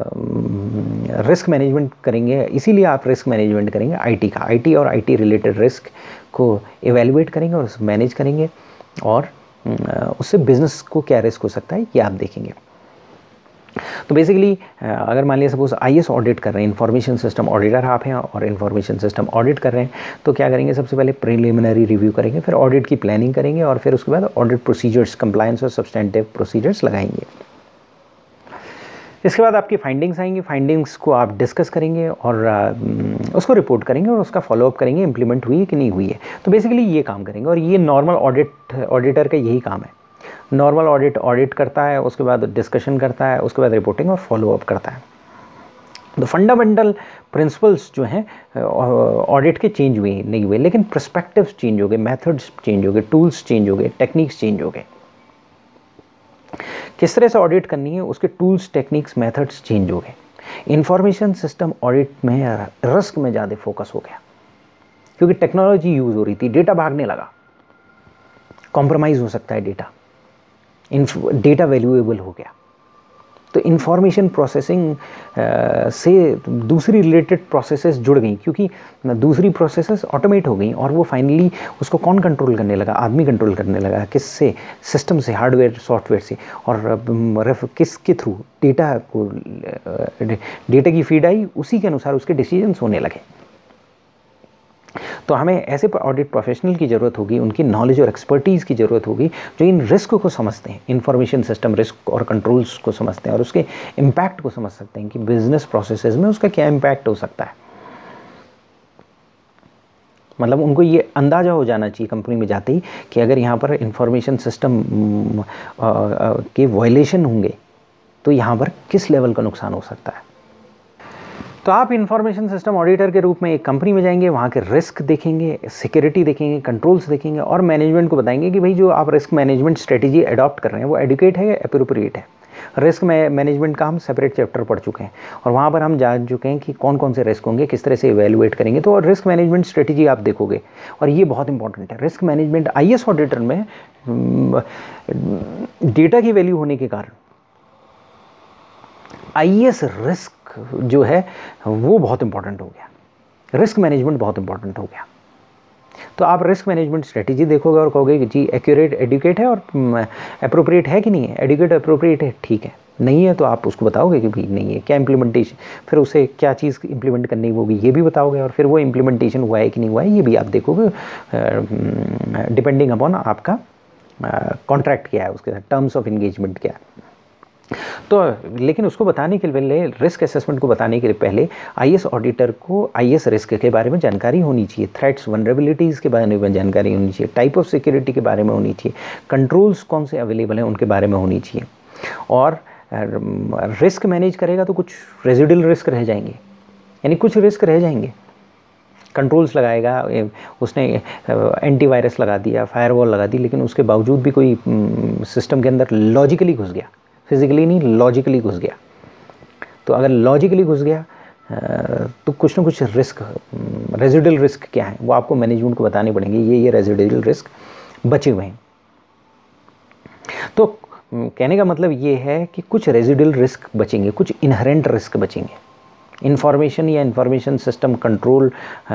रिस्क मैनेजमेंट करेंगे, इसीलिए आप रिस्क मैनेजमेंट करेंगे आईटी का, आईटी और आईटी रिलेटेड रिस्क को एवेलुएट करेंगे और उसे मैनेज करेंगे, और उससे बिज़नेस को क्या रिस्क हो सकता है ये आप देखेंगे। तो बेसिकली अगर मान लिया सपोज आईएएस ऑडिट कर रहे हैं, इंफॉर्मेशन सिस्टम ऑडिटर आप हैं और इंफॉर्मेशन सिस्टम ऑडिट कर रहे हैं, तो क्या करेंगे, सबसे पहले प्रिलिमिनरी रिव्यू करेंगे, फिर ऑडिट की प्लानिंग करेंगे और फिर उसके बाद ऑडिट प्रोसीजर्स, कंप्लायंस और सब्सटेंटिव प्रोसीजर्स लगाएंगे। इसके बाद आपकी फाइंडिंग्स आएंगी, फाइंडिंग्स को आप डिस्कस करेंगे और उसको रिपोर्ट करेंगे और उसका फॉलोअप करेंगे, इंप्लीमेंट हुई है कि नहीं हुई है। तो बेसिकली ये काम करेंगे और ये नॉर्मल ऑडिट ऑडिटर का यही काम है। नॉर्मल ऑडिट ऑडिट करता है, उसके बाद डिस्कशन करता है, उसके बाद रिपोर्टिंग और फॉलोअप करता है। तो फंडामेंटल प्रिंसिपल्स जो हैं ऑडिट के चेंज हुए नहीं हुए, लेकिन पर्सपेक्टिव्स चेंज हो गए, मेथड्स चेंज हो गए, टूल्स चेंज हो गए, टेक्निक्स चेंज हो गए। किस तरह से ऑडिट करनी है, उसके टूल्स, टेक्निक्स, मेथड्स चेंज हो गए। इंफॉर्मेशन सिस्टम ऑडिट में रिस्क में ज़्यादा फोकस हो गया क्योंकि टेक्नोलॉजी यूज़ हो रही थी, डेटा भागने लगा, कॉम्प्रोमाइज़ हो सकता है डेटा, डेटा वैल्यूएबल हो गया। तो इंफॉर्मेशन प्रोसेसिंग से दूसरी रिलेटेड प्रोसेसेस जुड़ गई क्योंकि दूसरी प्रोसेसेस ऑटोमेट हो गई और वो फाइनली उसको कौन कंट्रोल करने लगा, आदमी कंट्रोल करने लगा। किससे? सिस्टम से, हार्डवेयर सॉफ्टवेयर से, और किसके थ्रू? डेटा को, डेटा की फीड आई, उसी के अनुसार उसके डिसीजंस होने लगे। तो हमें ऐसे ऑडिट प्रोफेशनल की ज़रूरत होगी, उनकी नॉलेज और एक्सपर्टीज़ की ज़रूरत होगी जो इन रिस्क को समझते हैं, इंफॉर्मेशन सिस्टम रिस्क और कंट्रोल्स को समझते हैं और उसके इम्पैक्ट को समझ सकते हैं कि बिजनेस प्रोसेसेस में उसका क्या इम्पैक्ट हो सकता है। मतलब उनको ये अंदाज़ा हो जाना चाहिए कंपनी में जाते ही कि अगर यहाँ पर इंफॉर्मेशन सिस्टम के वायलेशन होंगे तो यहाँ पर किस लेवल का नुकसान हो सकता है। तो आप इंफॉर्मेशन सिस्टम ऑडिटर के रूप में एक कंपनी में जाएंगे, वहाँ के रिस्क देखेंगे, सिक्योरिटी देखेंगे, कंट्रोल्स देखेंगे और मैनेजमेंट को बताएंगे कि भाई जो आप रिस्क मैनेजमेंट स्ट्रेटेजी अडॉप्ट कर रहे हैं वो एडुकेट है या एप्रोप्रिएट है। रिस्क मैनेजमेंट का हम सेपरेट चैप्टर पढ़ चुके हैं और वहाँ पर हम जान चुके हैं कि कौन कौन से रिस्क होंगे, किस तरह से इवेलुएट करेंगे। तो रिस्क मैनेजमेंट स्ट्रेटेजी आप देखोगे और ये बहुत इंपॉर्टेंट है। Risk management I S auditor में डेटा की वैल्यू होने के कारण आई एस रिस्क जो है वो बहुत इंपॉर्टेंट हो गया, रिस्क मैनेजमेंट बहुत इंपॉर्टेंट हो गया। तो आप रिस्क मैनेजमेंट स्ट्रेटेजी देखोगे और कहोगे कि जी एक्यूरेट, एडुकेट है और अप्रोप्रिएट है कि नहीं है। एडुकेट अप्रोप्रिएट है, ठीक है, नहीं है तो आप उसको बताओगे कि भाई नहीं है, क्या इंप्लीमेंटेशन, फिर उसे क्या चीज़ इंप्लीमेंट करनी होगी ये भी बताओगे और फिर वो इंप्लीमेंटेशन हुआ है कि नहीं हुआ है ये भी आप देखोगे, डिपेंडिंग अपॉन आपका कॉन्ट्रैक्ट क्या है, उसके साथ टर्म्स ऑफ इंगेजमेंट क्या है। तो लेकिन उसको बताने के पहले, रिस्क असेसमेंट को बताने के लिए पहले आईएएस ऑडिटर को आईएएस रिस्क के बारे में जानकारी होनी चाहिए, थ्रेट्स, वनरेबिलिटीज़ के बारे में जानकारी होनी चाहिए, टाइप ऑफ सिक्योरिटी के बारे में होनी चाहिए, कंट्रोल्स कौन से अवेलेबल हैं उनके बारे में होनी चाहिए। और रिस्क मैनेज करेगा तो कुछ रेजिडुअल रिस्क रह जाएंगे, यानी कुछ रिस्क रह जाएंगे। कंट्रोल्स लगाएगा, उसने एंटीवायरस लगा दिया, फायरवॉल लगा दी, लेकिन उसके बावजूद भी कोई सिस्टम के अंदर लॉजिकली घुस गया, फिजिकली नहीं लॉजिकली घुस गया, तो अगर लॉजिकली घुस गया तो कुछ ना कुछ रिस्क, रेजिडुअल रिस्क क्या है वो आपको मैनेजमेंट को बताने पड़ेंगे, ये ये रेजिडुअल रिस्क बचे हुए हैं। तो कहने का मतलब ये है कि कुछ रेजिडुअल रिस्क बचेंगे, कुछ इनहेरेंट रिस्क बचेंगे। इंफॉर्मेशन या इंफॉर्मेशन सिस्टम कंट्रोल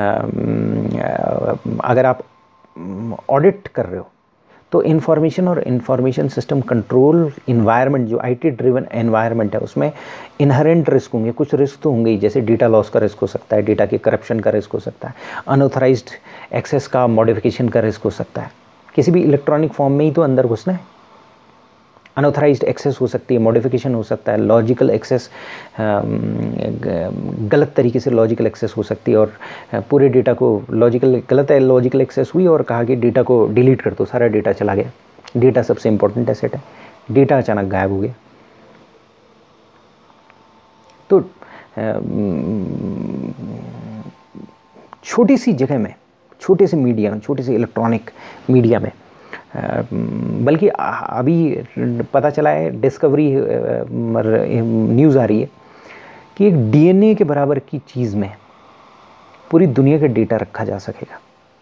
अगर आप ऑडिट कर रहे हो तो इंफॉर्मेशन और इंफॉर्मेशन सिस्टम कंट्रोल इन्वायरमेंट, जो आईटी ड्रिवन एनवायरनमेंट है, उसमें इनहेरेंट रिस्क होंगे। कुछ रिस्क तो होंगे ही, जैसे डेटा लॉस का रिस्क हो सकता है, डेटा के करप्शन का रिस्क हो सकता है, अनऑथराइज्ड एक्सेस का मॉडिफिकेशन का रिस्क हो सकता है। किसी भी इलेक्ट्रॉनिक फॉर्म में ही तो अंदर घुसना है, अनऑथराइज्ड एक्सेस हो सकती है, मॉडिफिकेशन हो सकता है, लॉजिकल एक्सेस, गलत तरीके से लॉजिकल एक्सेस हो सकती है और पूरे डेटा को लॉजिकल गलत है लॉजिकल एक्सेस हुई और कहा कि डेटा को डिलीट कर दो, सारा डेटा चला गया। डेटा सबसे इंपॉर्टेंट एसेट है, डेटा अचानक गायब हो गया। तो छोटी सी जगह में, छोटे से मीडिया में, छोटे से इलेक्ट्रॉनिक मीडिया में, बल्कि अभी पता चला है, डिस्कवरी न्यूज़ आ रही है कि एक डीएनए के बराबर की चीज़ में पूरी दुनिया का डेटा रखा जा सकेगा।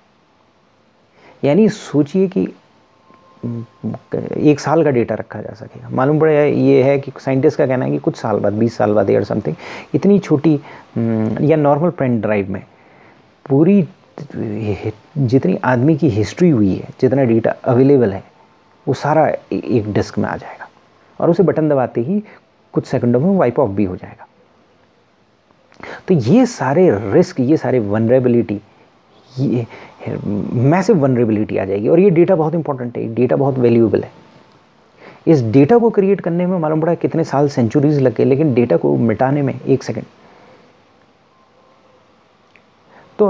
यानी सोचिए कि एक साल का डेटा रखा जा सकेगा। मालूम पड़ा ये है कि साइंटिस्ट का कहना है कि कुछ साल बाद, बीस साल बाद या समथिंग, इतनी छोटी या नॉर्मल पेन ड्राइव में पूरी जितनी आदमी की हिस्ट्री हुई है, जितना डेटा अवेलेबल है, वो सारा एक डिस्क में आ जाएगा और उसे बटन दबाते ही कुछ सेकंडों में वाइप ऑफ भी हो जाएगा। तो ये सारे रिस्क, ये सारे वनरेबिलिटी, ये मैसिव वनरेबिलिटी आ जाएगी। और ये डेटा बहुत इंपॉर्टेंट है, डेटा बहुत वैल्यूएबल है। इस डेटा को क्रिएट करने में मालूम पड़ा कितने साल, सेंचुरीज लग गए, लेकिन डेटा को मिटाने में एक सेकंड। तो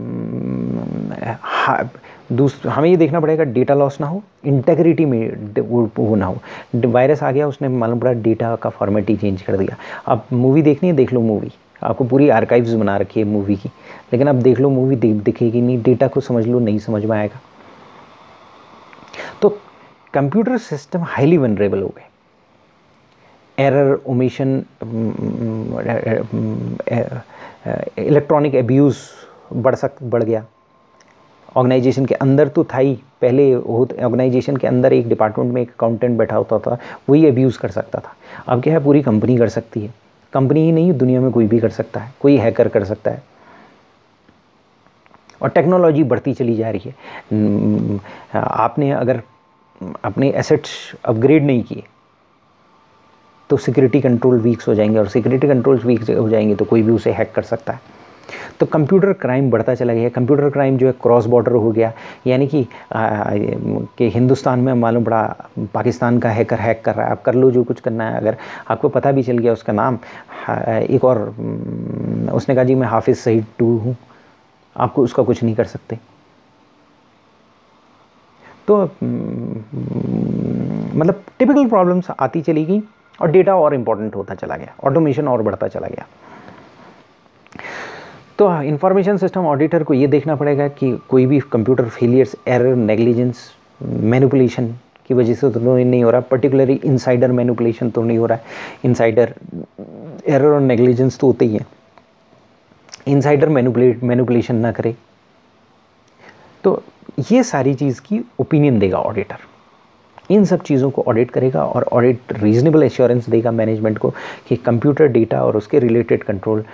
दूसरा हमें ये देखना पड़ेगा डेटा लॉस ना हो, इंटेग्रिटी में वो ना हो। वायरस आ गया, उसने मालूम पड़ा डेटा का फॉर्मेट ही चेंज कर दिया। अब मूवी देखनी है, देख लो मूवी, आपको पूरी आर्काइव्स बना रखी है मूवी की, लेकिन अब देख लो मूवी, दिखेगी नहीं, डेटा को समझ लो, नहीं समझ में आएगा। तो कंप्यूटर सिस्टम हाईली वनरेबल हो गए। एरर, ओमिशन, इलेक्ट्रॉनिक एब्यूज़ बढ़ सक बढ़ गया। ऑर्गेनाइजेशन के अंदर तो था ही, पहले ऑर्गेनाइजेशन के अंदर एक डिपार्टमेंट में एक अकाउंटेंट बैठा होता था, वही एब्यूज़ कर सकता था। अब क्या है, पूरी कंपनी कर सकती है। कंपनी ही नहीं, दुनिया में कोई भी कर सकता है, कोई हैकर कर सकता है। और टेक्नोलॉजी बढ़ती चली जा रही है। आपने अगर अपने एसेट्स अपग्रेड नहीं किए तो सिक्योरिटी कंट्रोल वीक्स हो जाएंगे, और सिक्योरिटी कंट्रोल्स वीक हो जाएंगे तो कोई भी उसे हैक कर सकता है। तो कंप्यूटर क्राइम बढ़ता चला गया। कंप्यूटर क्राइम जो है क्रॉस बॉर्डर हो गया, यानी कि कि हिंदुस्तान में मालूम पड़ा पाकिस्तान का हैकर हैक कर रहा है। आप कर लो जो कुछ करना है। अगर आपको पता भी चल गया उसका नाम, एक और उसने कहा जी मैं हाफिज़ सईद टू हूँ, आपको उसका कुछ नहीं कर सकते। तो मतलब टिपिकल प्रॉब्लम्स आती चली गई और डेटा और इम्पोर्टेंट होता चला गया, ऑटोमेशन और बढ़ता चला गया। तो इंफॉर्मेशन सिस्टम ऑडिटर को ये देखना पड़ेगा कि कोई भी computer failures, error, negligence, manipulation की वजह से तो नहीं हो रहा, पर्टिकुलरली इनसाइडर मैनिपुलेशन तो नहीं हो रहा है। इनसाइडर एरर और नेग्लिजेंस तो होते ही हैं। इनसाइडर मैनिपुलेट मैनिपुलेशन ना करे। तो ये सारी चीज़ की ओपिनियन देगा ऑडिटर। इन सब चीज़ों को ऑडिट करेगा और ऑडिट रीजनेबल एश्योरेंस देगा मैनेजमेंट को कि कंप्यूटर डेटा और उसके रिलेटेड कंट्रोल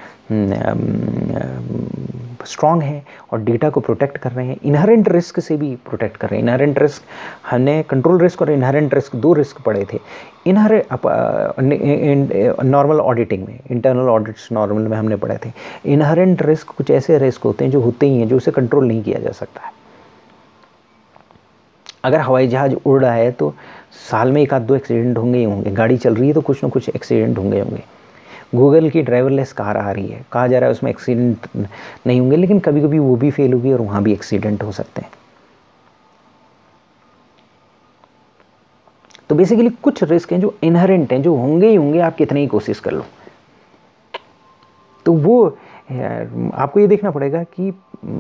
स्ट्रॉन्ग है और डेटा को प्रोटेक्ट कर रहे हैं। इनहेरेंट रिस्क से भी प्रोटेक्ट कर रहे हैं। इनहेरेंट रिस्क, हमने कंट्रोल रिस्क और इनहेरेंट रिस्क दो रिस्क पढ़े थे। इनहेरेंट नॉर्मल ऑडिटिंग में, इंटरनल ऑडिट्स नॉर्मल में हमने पढ़े थे। इनहेरेंट रिस्क कुछ ऐसे रिस्क होते हैं जो होते ही हैं, जो उसे कंट्रोल नहीं किया जा सकता है। अगर हवाई जहाज़ उड़ रहा है तो साल में एक आध दो एक्सीडेंट होंगे ही होंगे। गाड़ी चल रही है तो कुछ ना कुछ एक्सीडेंट होंगे होंगे। गूगल की ड्राइवरलेस कार आ रही है, कहा जा रहा है उसमें एक्सीडेंट नहीं होंगे, लेकिन कभी कभी वो भी फेल होगी और वहाँ भी एक्सीडेंट हो सकते हैं। तो बेसिकली कुछ रिस्क हैं जो इनहेरेंट हैं, जो होंगे ही होंगे, आप कितने ही कोशिश कर लो। तो वो आपको ये देखना पड़ेगा कि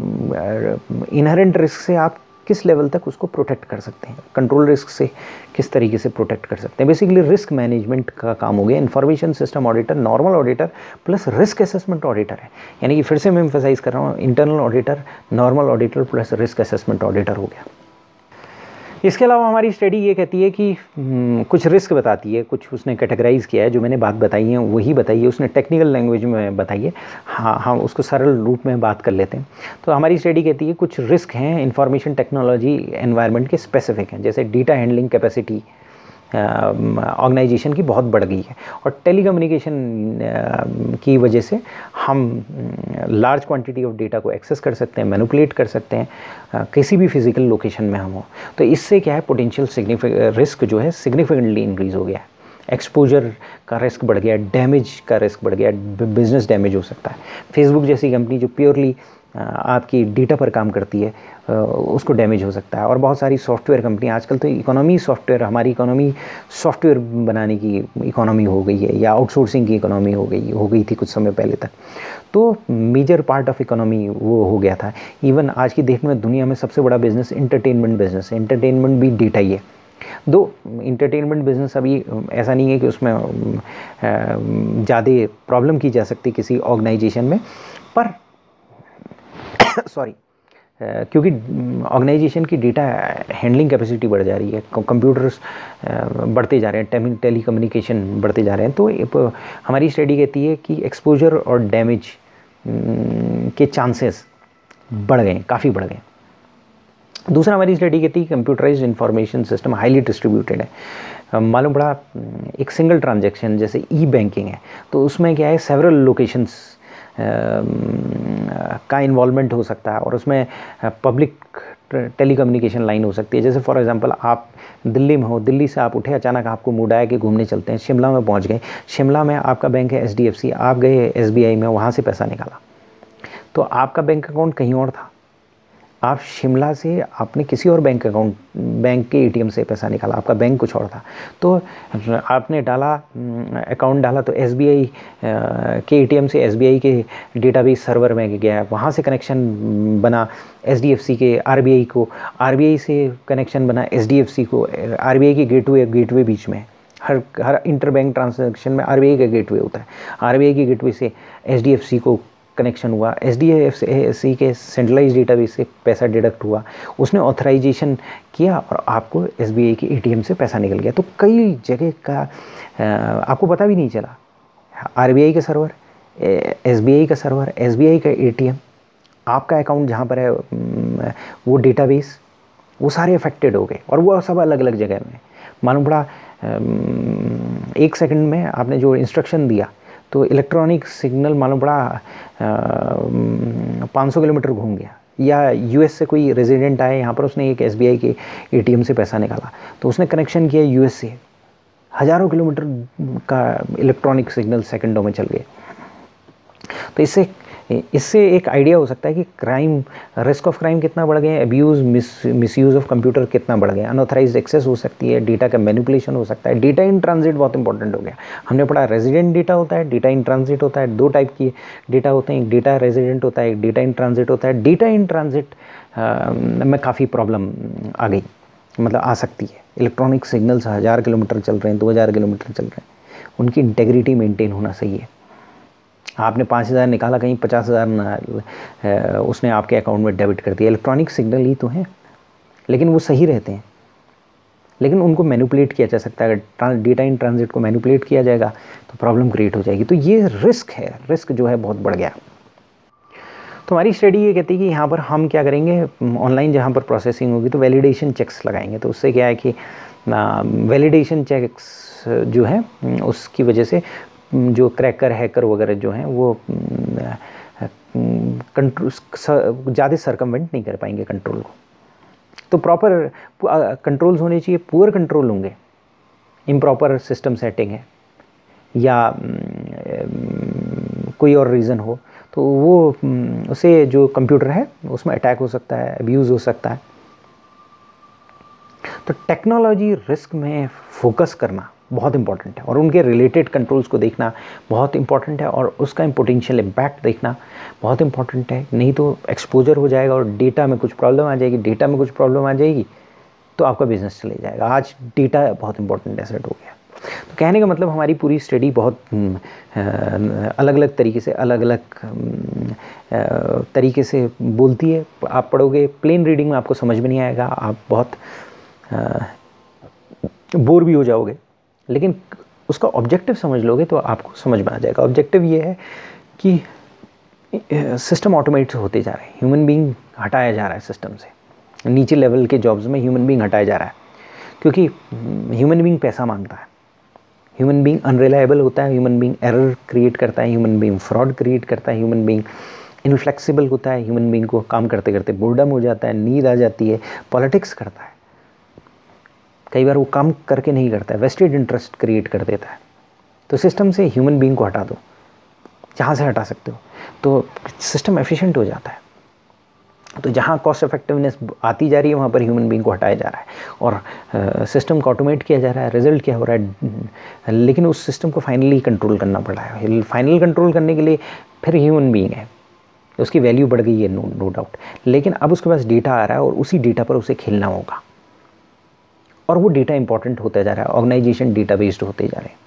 इनहेरेंट रिस्क से आप किस लेवल तक उसको प्रोटेक्ट कर सकते हैं, कंट्रोल रिस्क से किस तरीके से प्रोटेक्ट कर सकते हैं। बेसिकली रिस्क मैनेजमेंट का काम हो गया। Information system auditor normal auditor plus risk assessment auditor है। यानी कि फिर से मैं एम्फसाइज कर रहा हूँ, internal auditor, normal auditor plus risk assessment auditor हो गया। इसके अलावा हमारी स्टडी ये कहती है कि कुछ रिस्क बताती है, कुछ उसने कैटेगराइज किया है। जो मैंने बात बताई है वही बताई है, उसने टेक्निकल लैंग्वेज में बताई है। हाँ हम उसको सरल रूप में बात कर लेते हैं। तो हमारी स्टडी कहती है कुछ रिस्क हैं इंफॉर्मेशन टेक्नोलॉजी एनवायरनमेंट के स्पेसिफिक हैं, जैसे डेटा हैंडलिंग कैपेसिटी ऑर्गेनाइजेशन की बहुत बढ़ गई है और टेलीकम्युनिकेशन की वजह से हम लार्ज क्वांटिटी ऑफ डेटा को एक्सेस कर सकते हैं, मैनिपुलेट कर सकते हैं किसी भी फिजिकल लोकेशन में हम हो। तो इससे क्या है, पोटेंशियल सिग्निफिकेंट रिस्क जो है सिग्निफिकेंटली इंक्रीज़ हो गया है। एक्सपोजर का रिस्क बढ़ गया, डैमेज का रिस्क बढ़ गया, बिजनेस डैमेज हो सकता है। फेसबुक जैसी कंपनी जो प्योरली आपकी डेटा पर काम करती है उसको डैमेज हो सकता है। और बहुत सारी सॉफ्टवेयर कंपनी, आजकल तो इकोनॉमी सॉफ्टवेयर, हमारी इकोनॉमी सॉफ्टवेयर बनाने की इकोनॉमी हो गई है या आउटसोर्सिंग की इकोनॉमी हो गई हो गई थी कुछ समय पहले तक। तो मेजर पार्ट ऑफ इकोनॉमी वो हो गया था। इवन आज की डेट में दुनिया में सबसे बड़ा बिजनेस इंटरटेनमेंट बिजनेस है। इंटरटेनमेंट भी डेटा ही है। दो इंटरटेनमेंट बिजनेस अभी ऐसा नहीं है कि उसमें ज़्यादा प्रॉब्लम की जा सकती किसी ऑर्गेनाइजेशन में, पर सॉरी क्योंकि ऑर्गेनाइजेशन की डेटा हैंडलिंग कैपेसिटी बढ़ जा रही है, कंप्यूटर्स बढ़ते जा रहे हैं, टेली कम्युनिकेशन बढ़ते जा रहे हैं। तो हमारी स्टडी कहती है कि एक्सपोजर और डैमेज के चांसेस बढ़ गए, काफ़ी बढ़ गए। दूसरा हमारी स्टडी कहती है computerized information system highly distributed है। मालूम पड़ा एक सिंगल ट्रांजैक्शन जैसे ई बैंकिंग है तो उसमें क्या है, सेवरल लोकेशंस का इन्वॉल्वमेंट हो सकता है और उसमें पब्लिक टेलीकम्युनिकेशन लाइन हो सकती है। जैसे फॉर एग्जांपल आप दिल्ली में हो, दिल्ली से आप उठे, अचानक आपको मूड आया कि घूमने चलते हैं, शिमला में पहुंच गए। शिमला में आपका बैंक है एच डी एफ सी, आप गए एस बी आई में, वहाँ से पैसा निकाला तो आपका बैंक अकाउंट कहीं और था। आप शिमला से आपने किसी और बैंक अकाउंट बैंक के ए टी एम से पैसा निकाला, आपका बैंक कुछ और था। तो आपने डाला अकाउंट डाला तो एस बी आई के ए टी एम से एस बी आई के डेटाबेस सर्वर में गया, वहाँ से कनेक्शन बना एच डी एफ सी के आर बी आई को, आर बी आई से कनेक्शन बना एच डी एफ सी को, आर बी आई के गेटवे गेटवे बीच में हर हर इंटर बैंक ट्रांजैक्शन में आरबीआई का गेटवे होता है, आरबीआई के गेटवे से एचडीएफसी को कनेक्शन हुआ, एचडीएफसी के सेंट्रलाइज डेटाबेस से पैसा डिडक्ट हुआ, उसने ऑथराइजेशन किया और आपको एसबीआई के एटीएम से पैसा निकल गया। तो कई जगह का आपको पता भी नहीं चला। आरबीआई का सर्वर, एसबीआई का सर्वर, एसबीआई का एटीएम, आपका अकाउंट जहाँ पर है वो डेटाबेस, वो सारे अफेक्टेड हो गए और वो सब अलग अलग जगह में। मालूम पड़ा एक सेकंड में आपने जो इंस्ट्रक्शन दिया तो इलेक्ट्रॉनिक सिग्नल मालूम पड़ा पाँच सौ किलोमीटर घूम गया, या यूएस से कोई रेजिडेंट आए यहाँ पर, उसने एक एसबीआई के एटीएम से पैसा निकाला तो उसने कनेक्शन किया यूएस से, हज़ारों किलोमीटर का इलेक्ट्रॉनिक सिग्नल सेकंडों में चल गए। तो इससे इससे एक आइडिया हो सकता है कि क्राइम, रिस्क ऑफ क्राइम कितना बढ़ गया, abuse, mis misuse of computer कितना बढ़ गया, अनऑथराइज्ड एक्सेस हो सकती है, डेटा का मैनिपुलेशन हो सकता है, डेटा इन ट्रांजिट बहुत इंपॉर्टेंट हो गया। हमने पढ़ा रेजिडेंट डेटा होता है, डेटा इन ट्रांजिट होता है, दो टाइप की डेटा होते हैं, एक डेटा रेजिडेंट होता है, एक डेटा इन ट्रांजिट होता है। डेटा इन ट्रांजिट में काफ़ी प्रॉब्लम आ गई, मतलब आ सकती है। इलेक्ट्रॉनिक सिग्नल्स हज़ार किलोमीटर चल रहे हैं, दो हज़ार किलोमीटर चल रहे हैं, उनकी इंटेग्रिटी मेंटेन होना सही है। आपने पाँच हज़ार निकाला, कहीं पचास हज़ार उसने आपके अकाउंट में डेबिट कर दिया। इलेक्ट्रॉनिक सिग्नल ही तो हैं, लेकिन वो सही रहते हैं, लेकिन उनको मैनिपुलेट किया जा सकता है। अगर डेटा इन ट्रांजिट को मैनिपुलेट किया जाएगा तो प्रॉब्लम क्रिएट हो जाएगी। तो ये रिस्क है, रिस्क जो है बहुत बढ़ गया। तो हमारी स्टडी ये कहती है कि यहाँ पर हम क्या करेंगे, ऑनलाइन जहाँ पर प्रोसेसिंग होगी तो वैलिडेशन चेक्स लगाएंगे। तो उससे क्या है कि वैलिडेशन चेक्स जो है उसकी वजह से जो क्रैकर, हैकर वगैरह जो हैं वो कंट्रोल ज़्यादा सर्कमवेंट नहीं कर पाएंगे कंट्रोल को। तो प्रॉपर कंट्रोल्स होने चाहिए। पुअर कंट्रोल होंगे, इम्प्रॉपर सिस्टम सेटिंग है या कोई और रीज़न हो तो वो उसे जो कंप्यूटर है उसमें अटैक हो सकता है, अब्यूज़ हो सकता है। तो टेक्नोलॉजी रिस्क में फोकस करना बहुत इंपॉर्टेंट है और उनके रिलेटेड कंट्रोल्स को देखना बहुत इंपॉर्टेंट है और उसका पोटेंशियल इम्पैक्ट देखना बहुत इंपॉर्टेंट है। नहीं तो एक्सपोजर हो जाएगा और डेटा में कुछ प्रॉब्लम आ जाएगी, डेटा में कुछ प्रॉब्लम आ जाएगी तो आपका बिजनेस चले जाएगा। आज डेटा बहुत इंपॉर्टेंट एसेट हो गया। तो कहने का मतलब हमारी पूरी स्टडी बहुत अलग अलग तरीके से अलग अलग तरीके से बोलती है। आप पढ़ोगे प्लेन रीडिंग में आपको समझ में नहीं आएगा, आप बहुत बोर भी हो जाओगे, लेकिन उसका ऑब्जेक्टिव समझ लोगे तो आपको समझ में आ जाएगा। ऑब्जेक्टिव ये है कि सिस्टम ऑटोमेट होते जा रहे हैं, ह्यूमन बीइंग हटाया जा रहा है सिस्टम से, नीचे लेवल के जॉब्स में ह्यूमन बीइंग हटाया जा रहा है क्योंकि ह्यूमन बीइंग पैसा मांगता है, ह्यूमन बीइंग अनरिलायबल होता है, ह्यूमन बीइंग एरर क्रिएट करता है, ह्यूमन बीइंग फ्रॉड क्रिएट करता है, ह्यूमन बीइंग इनफ्लेक्सिबल होता है, ह्यूमन बीइंग को काम करते करते बोर्डम हो जाता है, नींद आ जाती है, पॉलिटिक्स करता है, कई बार वो काम करके नहीं करता है, वेस्टेड इंटरेस्ट क्रिएट कर देता है। तो सिस्टम से ह्यूमन बीइंग को हटा दो, जहाँ से हटा सकते हो तो सिस्टम एफिशिएंट हो जाता है। तो जहाँ कॉस्ट इफेक्टिवनेस आती जा रही है वहाँ पर ह्यूमन बीइंग को हटाया जा रहा है और सिस्टम को ऑटोमेट किया जा रहा है। रिजल्ट क्या हो रहा है, लेकिन उस सिस्टम को फाइनली कंट्रोल करना पड़ रहा है। फाइनल कंट्रोल करने के लिए फिर ह्यूमन बीइंग है, उसकी वैल्यू बढ़ गई है, नो नो डाउट, लेकिन अब उसके पास डेटा आ रहा है और उसी डेटा पर उसे खेलना होगा और वो डेटा इंपॉर्टेंट होता जा रहा है, ऑर्गेनाइजेशन डेटा बेस्ड होते जा रहे हैं।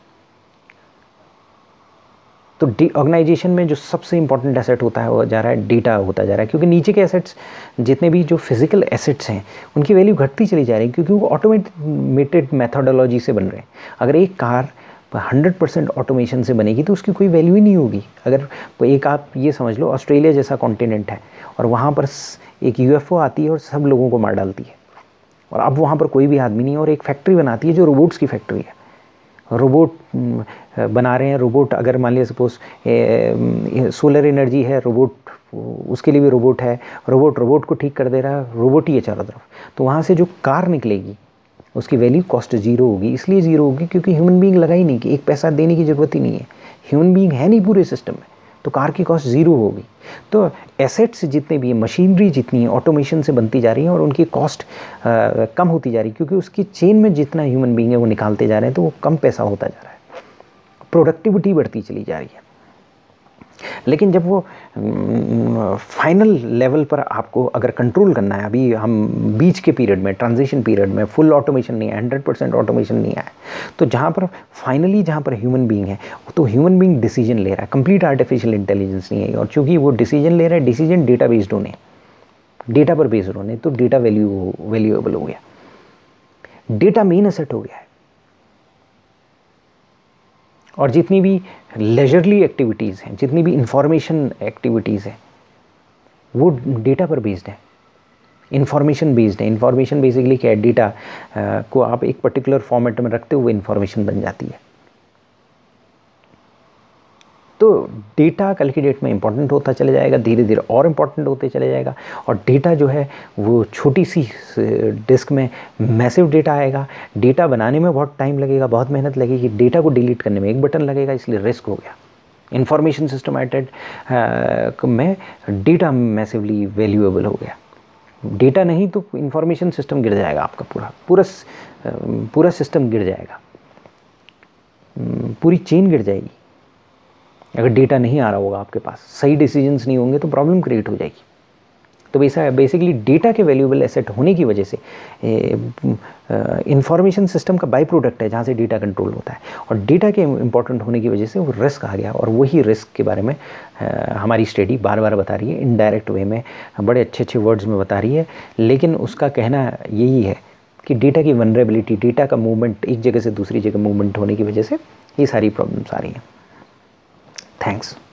तो ऑर्गेनाइजेशन में जो सबसे इंपॉर्टेंट एसेट होता है वो जा रहा है डेटा होता जा रहा है, क्योंकि नीचे के एसेट्स जितने भी जो फिजिकल एसेट्स हैं उनकी वैल्यू घटती चली जा रही है क्योंकि वो ऑटोमेटेड मेथोडोलॉजी से बन रहे हैं। अगर एक कार हंड्रेड परसेंट ऑटोमेशन से बनेगी तो उसकी कोई वैल्यू ही नहीं होगी। अगर एक आप ये समझ लो ऑस्ट्रेलिया जैसा कॉन्टिनेंट है और वहाँ पर एक यूएफओ आती है और सब लोगों को मार डालती है और अब वहाँ पर कोई भी आदमी नहीं है और एक फैक्ट्री बनाती है जो रोबोट्स की फैक्ट्री है। रोबोट बना रहे हैं, रोबोट अगर मान लिया सपोज सोलर एनर्जी है, रोबोट उसके लिए भी रोबोट है, रोबोट रोबोट को ठीक कर दे रहा है, रोबोट ही है चारों तरफ। तो वहाँ से जो कार निकलेगी उसकी वैल्यू कॉस्ट जीरो होगी। इसलिए जीरो होगी क्योंकि ह्यूमन बीइंग लगा ही नहीं, कि एक पैसा देने की ज़रूरत ही नहीं है, ह्यूमन बीइंग है नहीं पूरे सिस्टम में, तो कार की कॉस्ट ज़ीरो होगी। तो एसेट्स जितने भी हैं, मशीनरी जितनी है ऑटोमेशन से बनती जा रही है और उनकी कॉस्ट कम होती जा रही है क्योंकि उसकी चेन में जितना ह्यूमन बीइंग है वो निकालते जा रहे हैं, तो वो कम पैसा होता जा रहा है, प्रोडक्टिविटी बढ़ती चली जा रही है। लेकिन जब वो फाइनल लेवल पर आपको अगर कंट्रोल करना है, अभी हम बीच के पीरियड में, ट्रांजिशन पीरियड में फुल ऑटोमेशन नहीं है, हंड्रेड परसेंट ऑटोमेशन नहीं है, तो जहाँ पर फाइनली जहाँ पर ह्यूमन बीइंग है, तो ह्यूमन बीइंग डिसीजन ले रहा है, कंप्लीट आर्टिफिशियल इंटेलिजेंस नहीं है, और चूँकि वो डिसीजन ले रहा है, डिसीजन डेटा बेस्ड होने, डेटा पर बेस्ड होने, तो डेटा वैल्यू वैल्यूएबल हो गया, डेटा मेन एसेट हो गया है। और जितनी भी लेजरली एक्टिविटीज़ हैं, जितनी भी इंफॉर्मेशन एक्टिविटीज़ हैं, वो डेटा पर बेस्ड है, इंफॉर्मेशन बेस्ड है। इंफॉर्मेशन बेसिकली क्या है, डेटा को आप एक पर्टिकुलर फॉर्मेट में रखते हुए इंफॉर्मेशन बन जाती है। तो डेटा कल की डेट में इंपॉर्टेंट होता चले जाएगा, धीरे धीरे और इम्पॉर्टेंट होते चले जाएगा, और डेटा जो है वो छोटी सी डिस्क में मैसिव डेटा आएगा। डेटा बनाने में बहुत टाइम लगेगा, बहुत मेहनत लगेगी, डेटा को डिलीट करने में एक बटन लगेगा, इसलिए रिस्क हो गया। इंफॉर्मेशन सिस्टमेटेड में डेटा मैसिवली वैल्यूएबल हो गया। डेटा नहीं तो इंफॉर्मेशन सिस्टम गिर जाएगा, आपका पूरा पूरा पूरा सिस्टम गिर जाएगा, पूरी चेन गिर जाएगी। अगर डेटा नहीं आ रहा होगा आपके पास, सही डिसीजंस नहीं होंगे, तो प्रॉब्लम क्रिएट हो जाएगी। तो वैसा बेसिकली डेटा के वैल्यूएबल एसेट होने की वजह से इंफॉर्मेशन सिस्टम का बाई प्रोडक्ट है, जहाँ से डेटा कंट्रोल होता है, और डेटा के इंपॉर्टेंट होने की वजह से वो रिस्क आ गया। और वही रिस्क के बारे में आ, हमारी स्टडी बार बार बता रही है, इनडायरेक्ट वे में, बड़े अच्छे अच्छे वर्ड्स में बता रही है, लेकिन उसका कहना यही है कि डेटा की वनरेबिलिटी, डेटा का मूवमेंट, एक जगह से दूसरी जगह मूवमेंट होने की वजह से ये सारी प्रॉब्लम्स आ रही हैं। थैंक्स।